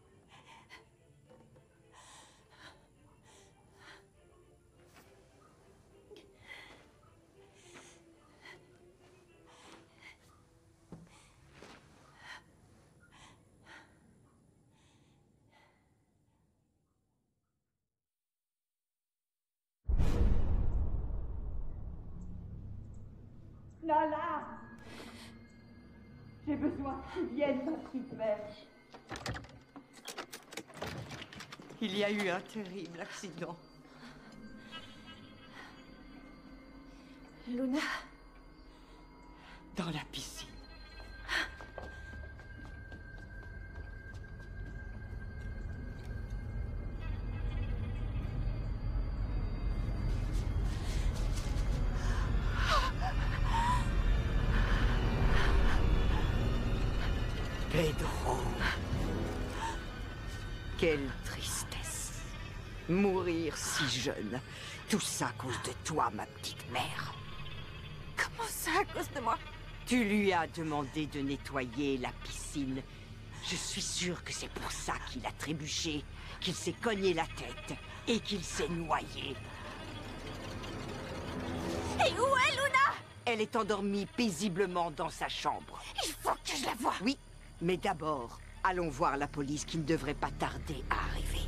Lala! J'ai besoin que tu viennes, ma petite mère. Il y a eu un terrible accident. Luna? Dans la piscine. Pedro. Quelle tristesse. Mourir si jeune. Tout ça à cause de toi, ma petite mère. Comment ça, à cause de moi? Tu lui as demandé de nettoyer la piscine. Je suis sûre que c'est pour ça qu'il a trébuché, qu'il s'est cogné la tête et qu'il s'est noyé. Et où est Luna? Elle est endormie paisiblement dans sa chambre. Il faut que je la voie. Oui, mais d'abord, allons voir la police qui ne devrait pas tarder à arriver.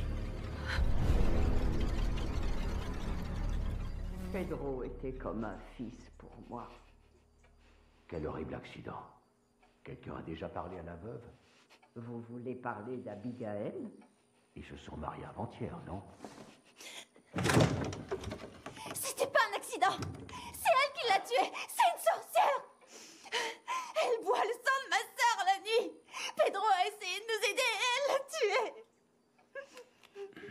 Pedro était comme un fils pour moi. Quel horrible accident. Quelqu'un a déjà parlé à la veuve? Vous voulez parler d'Abigail? Ils se sont mariés avant-hier, non? C'était pas un accident. C'est elle qui l'a tué. C'est une sorcière. Elle boit le sang de ma sœur la nuit. Pedro a essayé de nous aider et elle l'a tuée.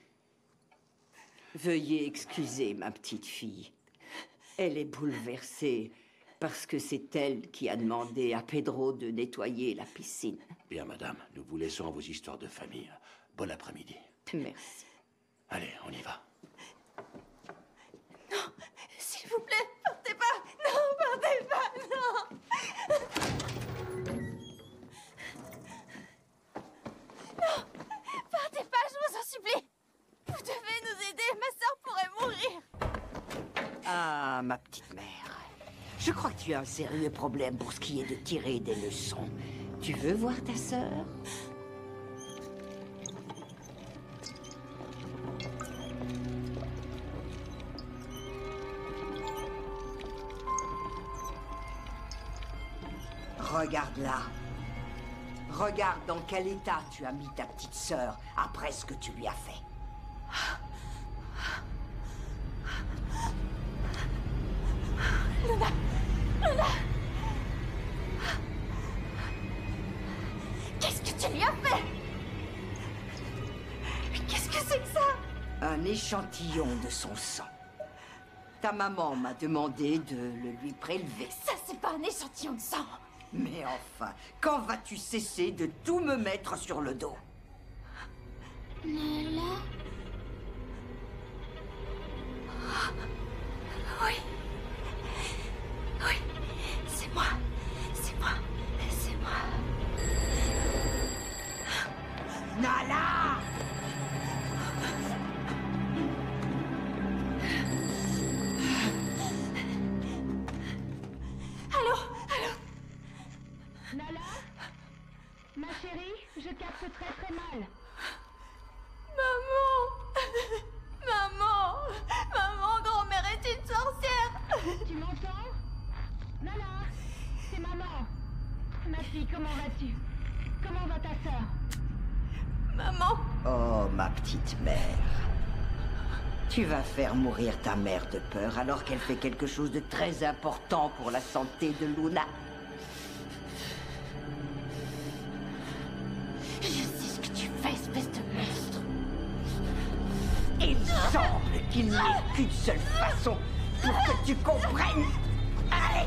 Veuillez excuser ma petite fille. Elle est bouleversée parce que c'est elle qui a demandé à Pedro de nettoyer la piscine. Bien, madame, nous vous laissons à vos histoires de famille. Bon après-midi. Merci. Allez, on y va. Non, s'il vous plaît, partez pas. Non, partez pas, non. Non, partez pas, je vous en supplie. Vous devez nous aider, ma sœur pourrait mourir. Ah, ma petite mère. Je crois que tu as un sérieux problème pour ce qui est de tirer des leçons. Tu veux voir ta sœur? Regarde-la. Regarde dans quel état tu as mis ta petite sœur après ce que tu lui as fait. Luna! Luna! Qu'est-ce que tu lui as fait? Mais qu'est-ce que c'est que ça? Un échantillon de son sang. Ta maman m'a demandé de le lui prélever. Ça, c'est pas un échantillon de sang. Mais enfin, quand vas-tu cesser de tout me mettre sur le dos? Nala? Oui. Oui, c'est moi. C'est moi. C'est moi. Nala! Allô? Allô? Nala? Ma chérie, je capte très très mal. Maman! Maman! Maman, grand-mère est une sorcière! Tu m'entends? Nala? C'est maman. Ma fille, comment vas-tu? Comment va ta sœur? Maman! Oh, ma petite mère. Tu vas faire mourir ta mère de peur alors qu'elle fait quelque chose de très important pour la santé de Luna. Je sais ce que tu fais, espèce de monstre. Il semble qu'il n'y ait qu'une seule façon pour que tu comprennes. Allez!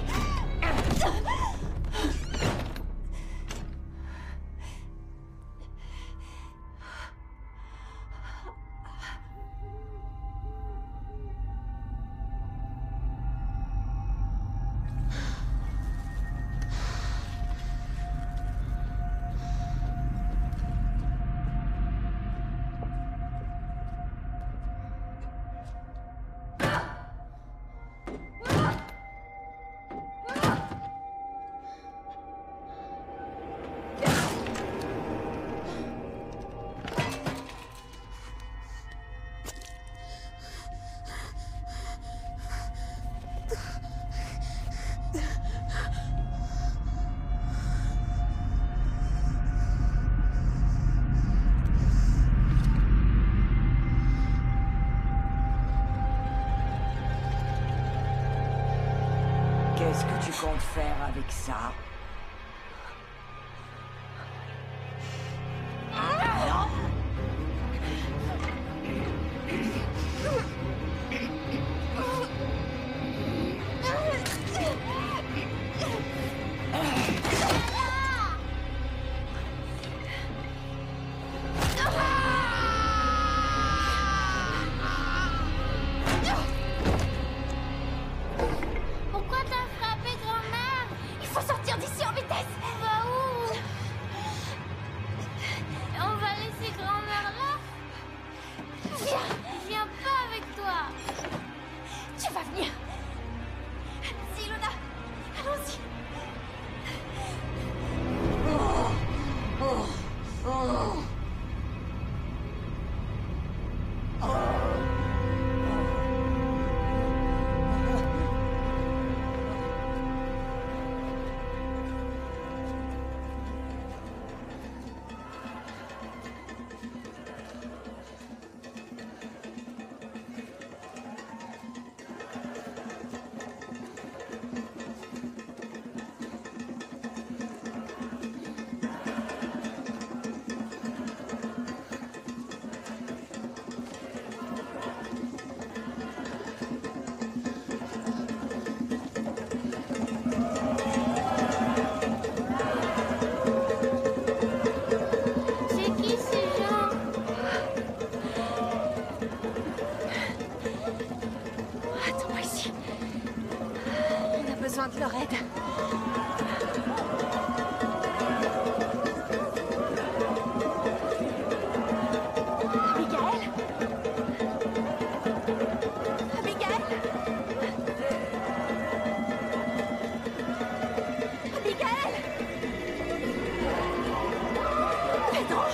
Qu'est-ce que tu comptes faire avec ça? Non! Pourquoi t'as frappé grand-mère? Il faut sortir d'ici en vitesse! On va où? On va laisser grand-mère là? Viens! Je viens pas avec toi. Tu vas venir! Si, Luna! Allons-y! Oh! Oh! Oh! besoin de leur aide. Abigail? Abigail? Abigail? Pedro?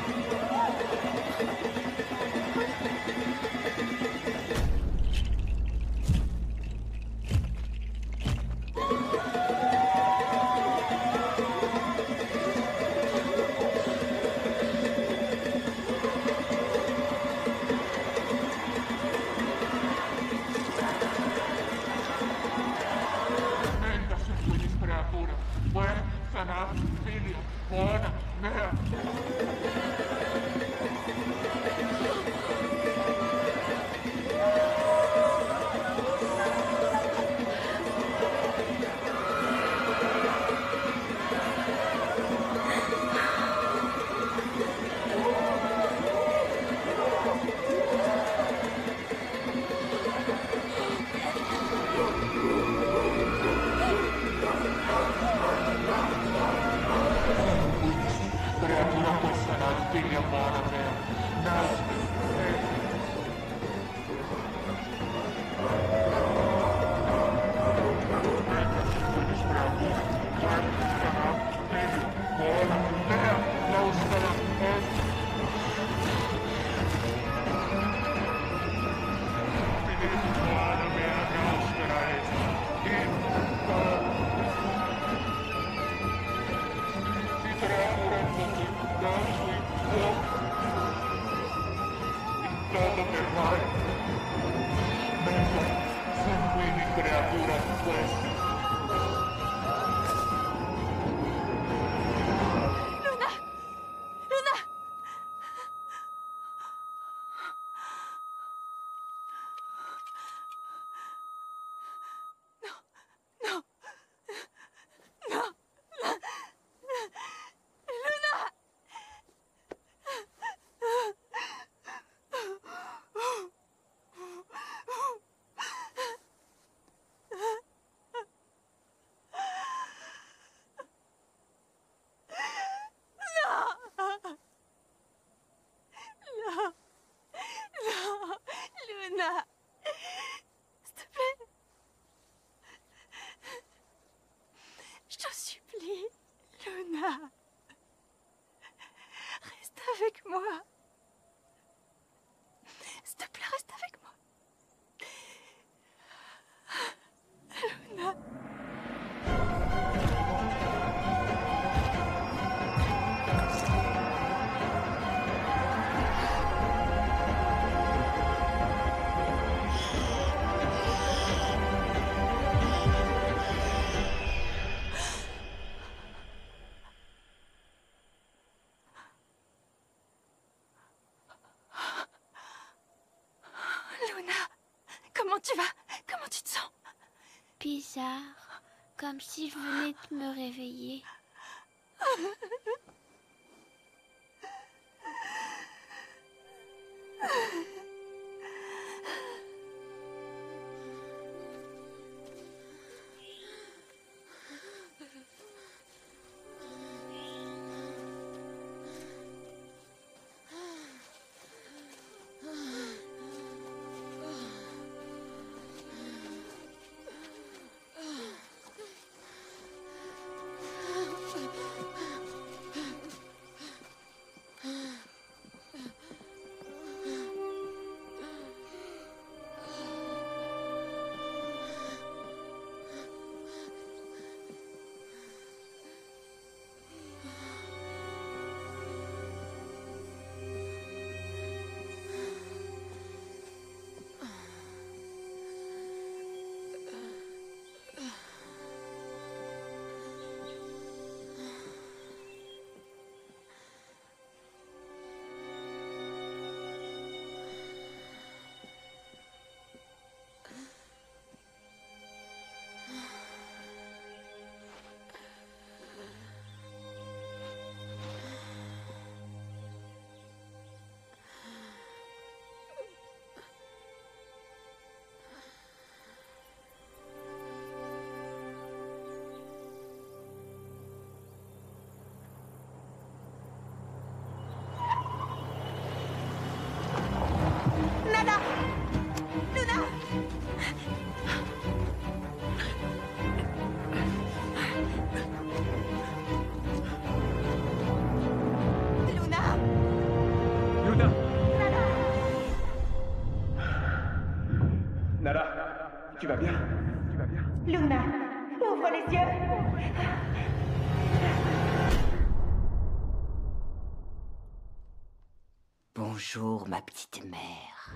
Tu vas? Comment tu te sens? Bizarre, comme si je venais de me réveiller. Luna. Ouvre les yeux. Bonjour, ma petite mère.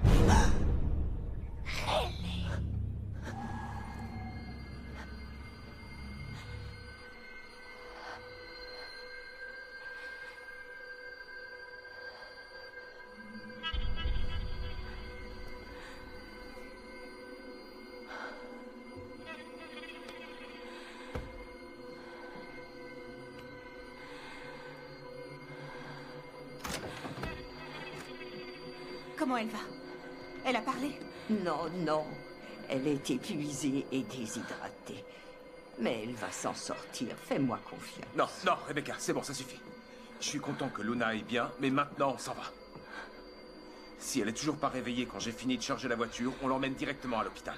Comment elle va? Elle a parlé? Non, non. Elle est épuisée et déshydratée. Mais elle va s'en sortir. Fais-moi confiance. Non, non, Rebecca, c'est bon, ça suffit. Je suis content que Luna aille bien, mais maintenant, on s'en va. Si elle est toujours pas réveillée quand j'ai fini de charger la voiture, on l'emmène directement à l'hôpital.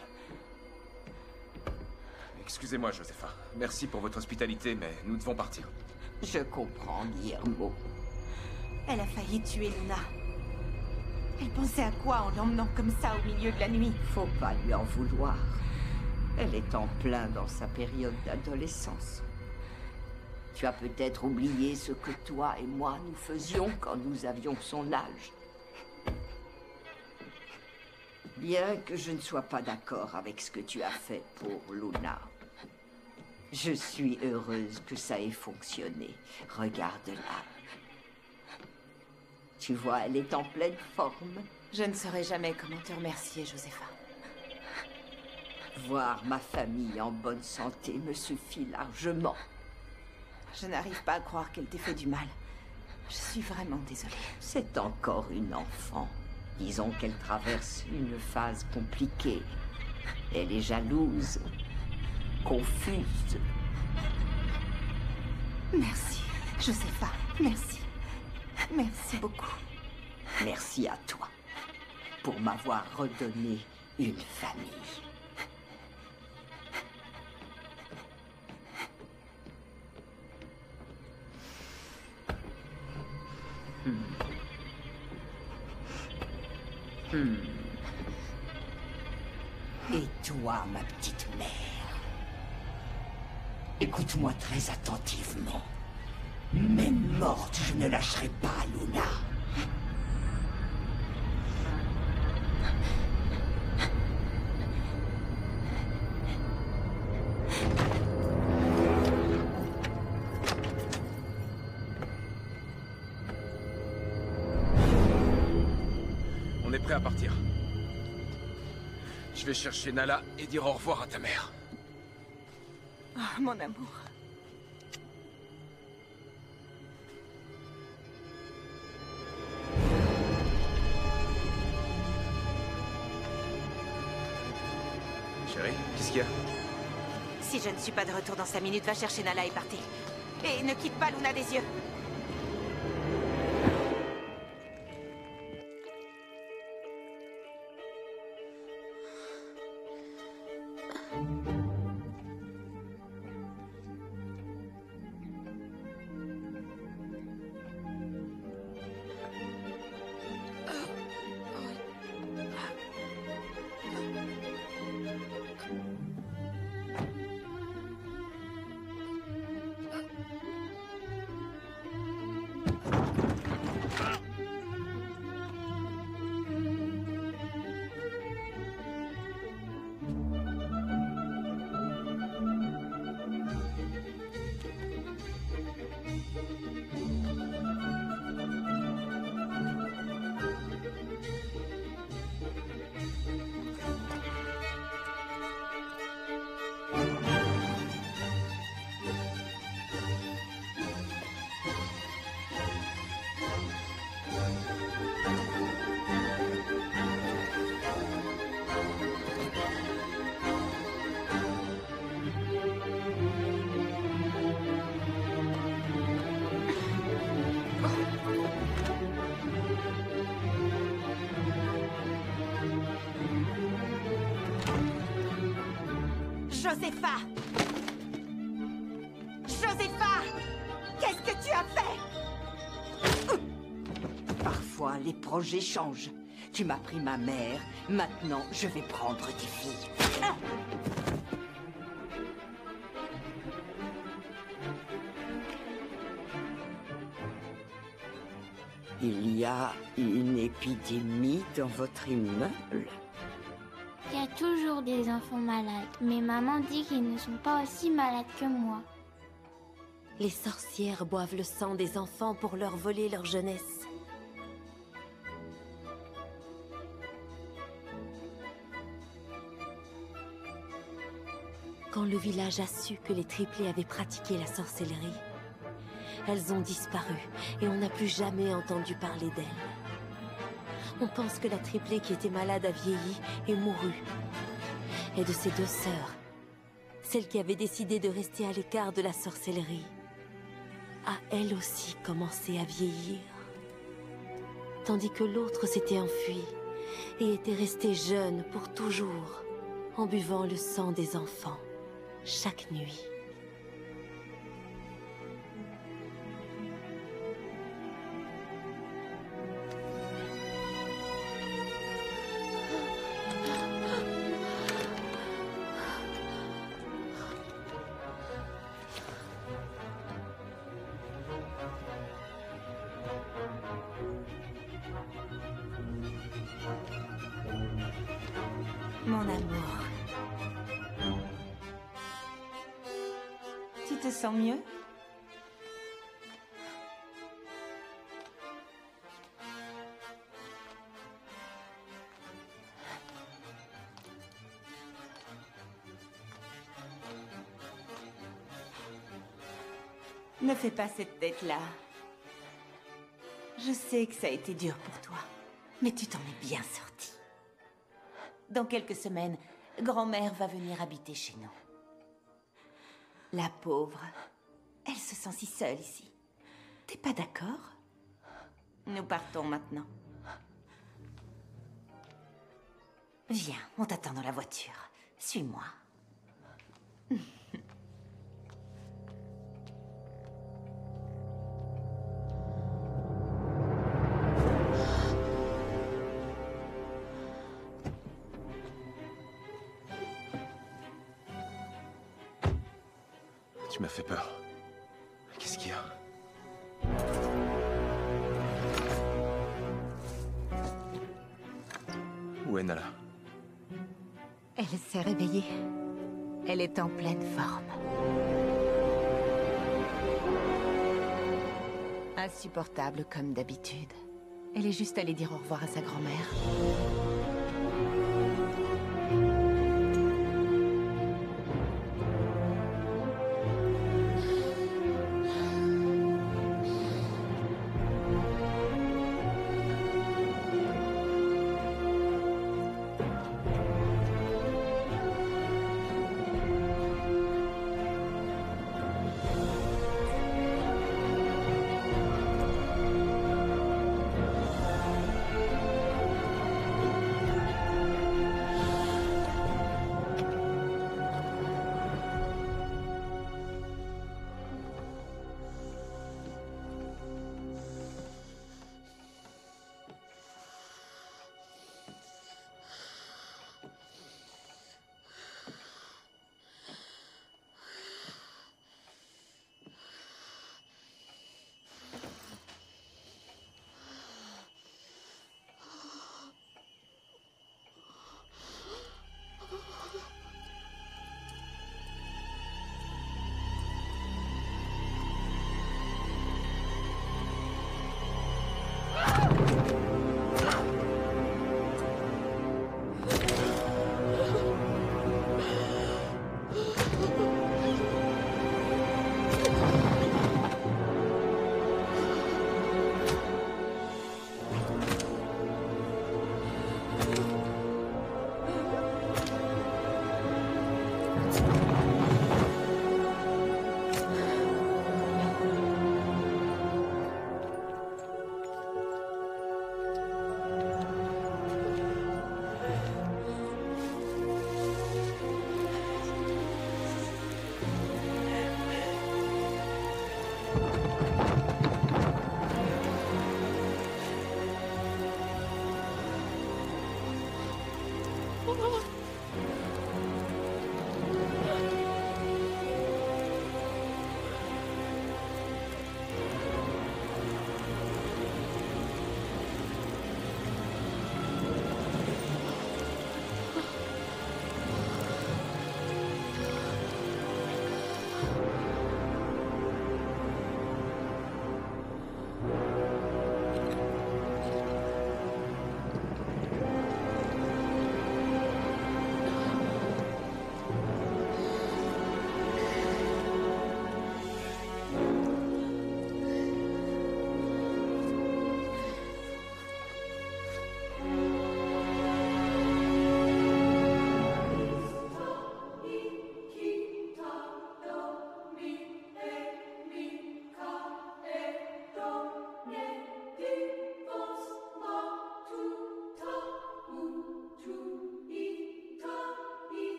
Excusez-moi, Josepha. Merci pour votre hospitalité, mais nous devons partir. Je comprends, Guillermo. Elle a failli tuer Luna. Elle pensait à quoi en l'emmenant comme ça au milieu de la nuit? Faut pas lui en vouloir. Elle est en plein dans sa période d'adolescence. Tu as peut-être oublié ce que toi et moi nous faisions quand nous avions son âge. Bien que je ne sois pas d'accord avec ce que tu as fait pour Luna, je suis heureuse que ça ait fonctionné. Regarde-la. Tu vois, elle est en pleine forme. Je ne saurais jamais comment te remercier, Josepha. Voir ma famille en bonne santé me suffit largement. Je n'arrive pas à croire qu'elle t'ait fait du mal. Je suis vraiment désolée. C'est encore une enfant. Disons qu'elle traverse une phase compliquée. Elle est jalouse, confuse. Merci, Josepha, merci. Merci beaucoup. Merci à toi pour m'avoir redonné une famille. Hmm. Hmm. Et toi, ma petite mère, écoute-moi très attentivement. Même morte, je ne lâcherai pas Luna. On est prêt à partir. Je vais chercher Nala et dire au revoir à ta mère. Oh, mon amour. Chérie, qu'est-ce qu'il y a? Si je ne suis pas de retour dans cinq minutes, va chercher Nala et partez. Et ne quitte pas Luna des yeux. Josepha! Josepha! Qu'est-ce que tu as fait? Parfois, les projets changent. Tu m'as pris ma mère, maintenant je vais prendre tes filles. Il y a une épidémie dans votre immeuble? Il y a toujours des enfants malades, mais maman dit qu'ils ne sont pas aussi malades que moi. Les sorcières boivent le sang des enfants pour leur voler leur jeunesse. Quand le village a su que les triplés avaient pratiqué la sorcellerie, elles ont disparu et on n'a plus jamais entendu parler d'elles. On pense que la triplée qui était malade a vieilli et mouru. Et de ses deux sœurs, celle qui avait décidé de rester à l'écart de la sorcellerie, a elle aussi commencé à vieillir. Tandis que l'autre s'était enfuie et était restée jeune pour toujours, en buvant le sang des enfants, chaque nuit. Mon amour. Tu te sens mieux? Ne fais pas cette tête-là. Je sais que ça a été dur pour toi, mais tu t'en es bien sorti. Dans quelques semaines, grand-mère va venir habiter chez nous. La pauvre, elle se sent si seule ici. T'es pas d'accord? Nous partons maintenant. Viens, on t'attend dans la voiture. Suis-moi. Tu m'as fait peur. Qu'est-ce qu'il y a? Où est Nala? Elle s'est réveillée. Elle est en pleine forme. Insupportable comme d'habitude. Elle est juste allée dire au revoir à sa grand-mère.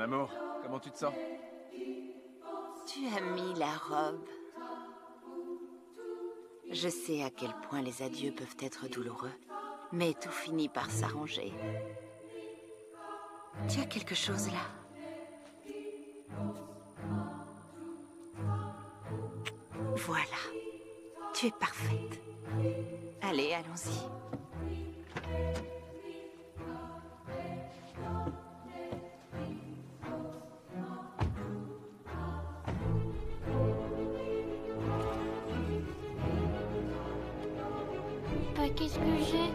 amour, comment tu te sens? Tu as mis la robe. Je sais à quel point les adieux peuvent être douloureux, mais tout finit par s'arranger. Tu as quelque chose là? Voilà. Tu es parfaite. Allez, allons-y. Bah, qu'est-ce que j'ai?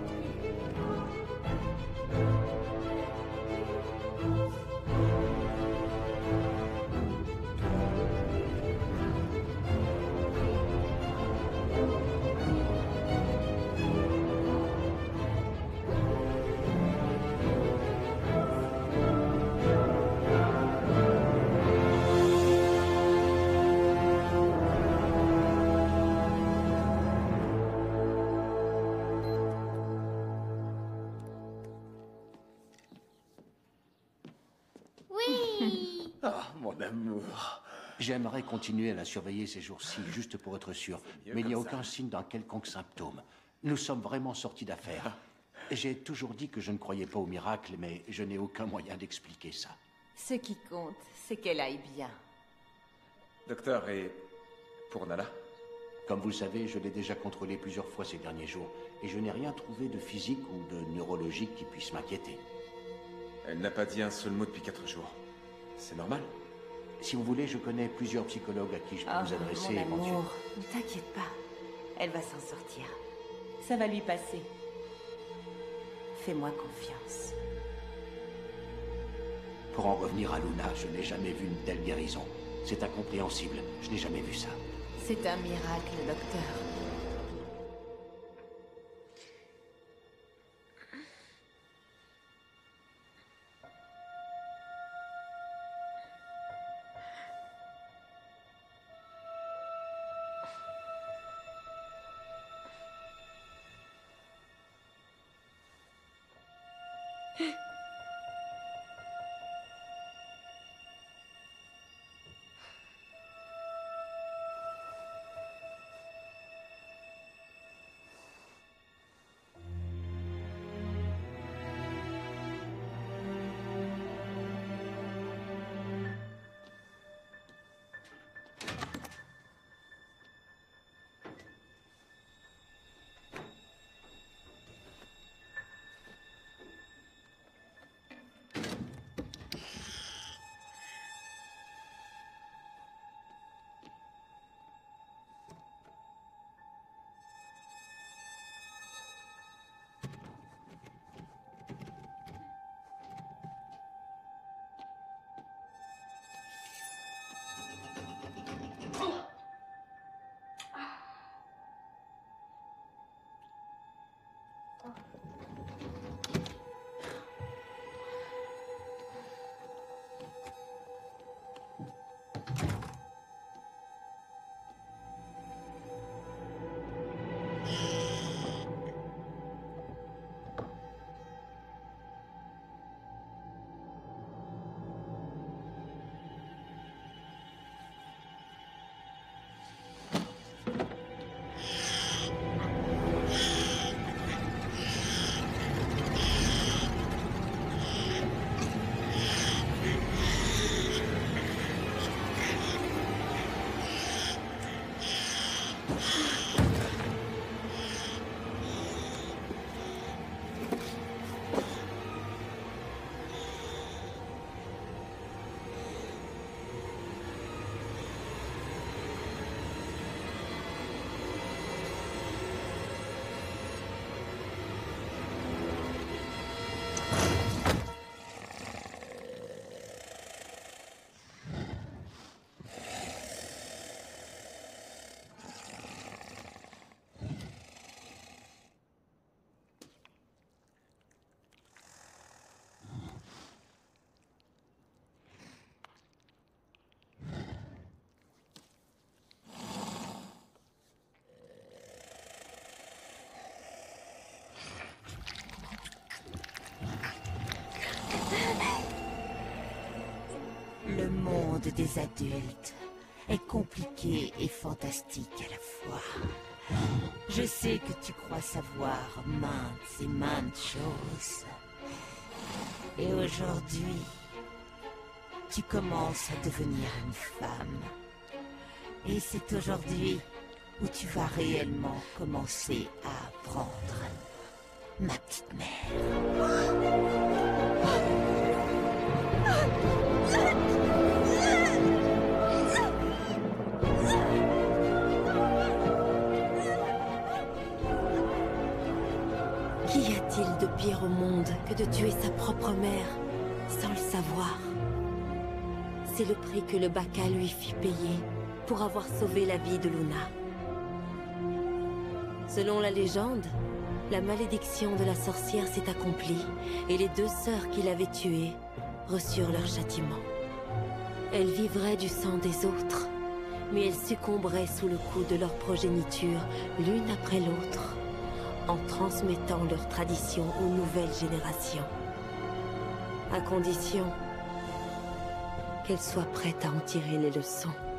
Oui. Ah, mon amour. J'aimerais continuer à la surveiller ces jours-ci, juste pour être sûr. Mais il n'y a aucun signe d'un quelconque symptôme. Nous sommes vraiment sortis d'affaire. J'ai toujours dit que je ne croyais pas au miracle, mais je n'ai aucun moyen d'expliquer ça. Ce qui compte, c'est qu'elle aille bien. Docteur, et pour Nala? Comme vous le savez, je l'ai déjà contrôlée plusieurs fois ces derniers jours, et je n'ai rien trouvé de physique ou de neurologique qui puisse m'inquiéter. Elle n'a pas dit un seul mot depuis quatre jours. C'est normal? Si vous voulez, je connais plusieurs psychologues à qui je peux Oh, vous adresser mon éventuellement. amour, ne t'inquiète pas. Elle va s'en sortir. Ça va lui passer. Fais-moi confiance. Pour en revenir à Luna, je n'ai jamais vu une telle guérison. C'est incompréhensible. Je n'ai jamais vu ça. C'est un miracle, docteur. monde des adultes est compliqué et fantastique à la fois. Je sais que tu crois savoir maintes et maintes choses. Et aujourd'hui, tu commences à devenir une femme. Et c'est aujourd'hui où tu vas réellement commencer à apprendre, ma petite mère. Qu'y a-t-il de pire au monde que de tuer sa propre mère sans le savoir? C'est le prix que le Baka lui fit payer pour avoir sauvé la vie de Luna. Selon la légende, la malédiction de la sorcière s'est accomplie et les deux sœurs qui l'avaient tuée reçurent leur châtiment. Elles vivraient du sang des autres, mais elles succomberaient sous le coup de leur progéniture l'une après l'autre, en transmettant leur tradition aux nouvelles générations, à condition qu'elles soient prêtes à en tirer les leçons.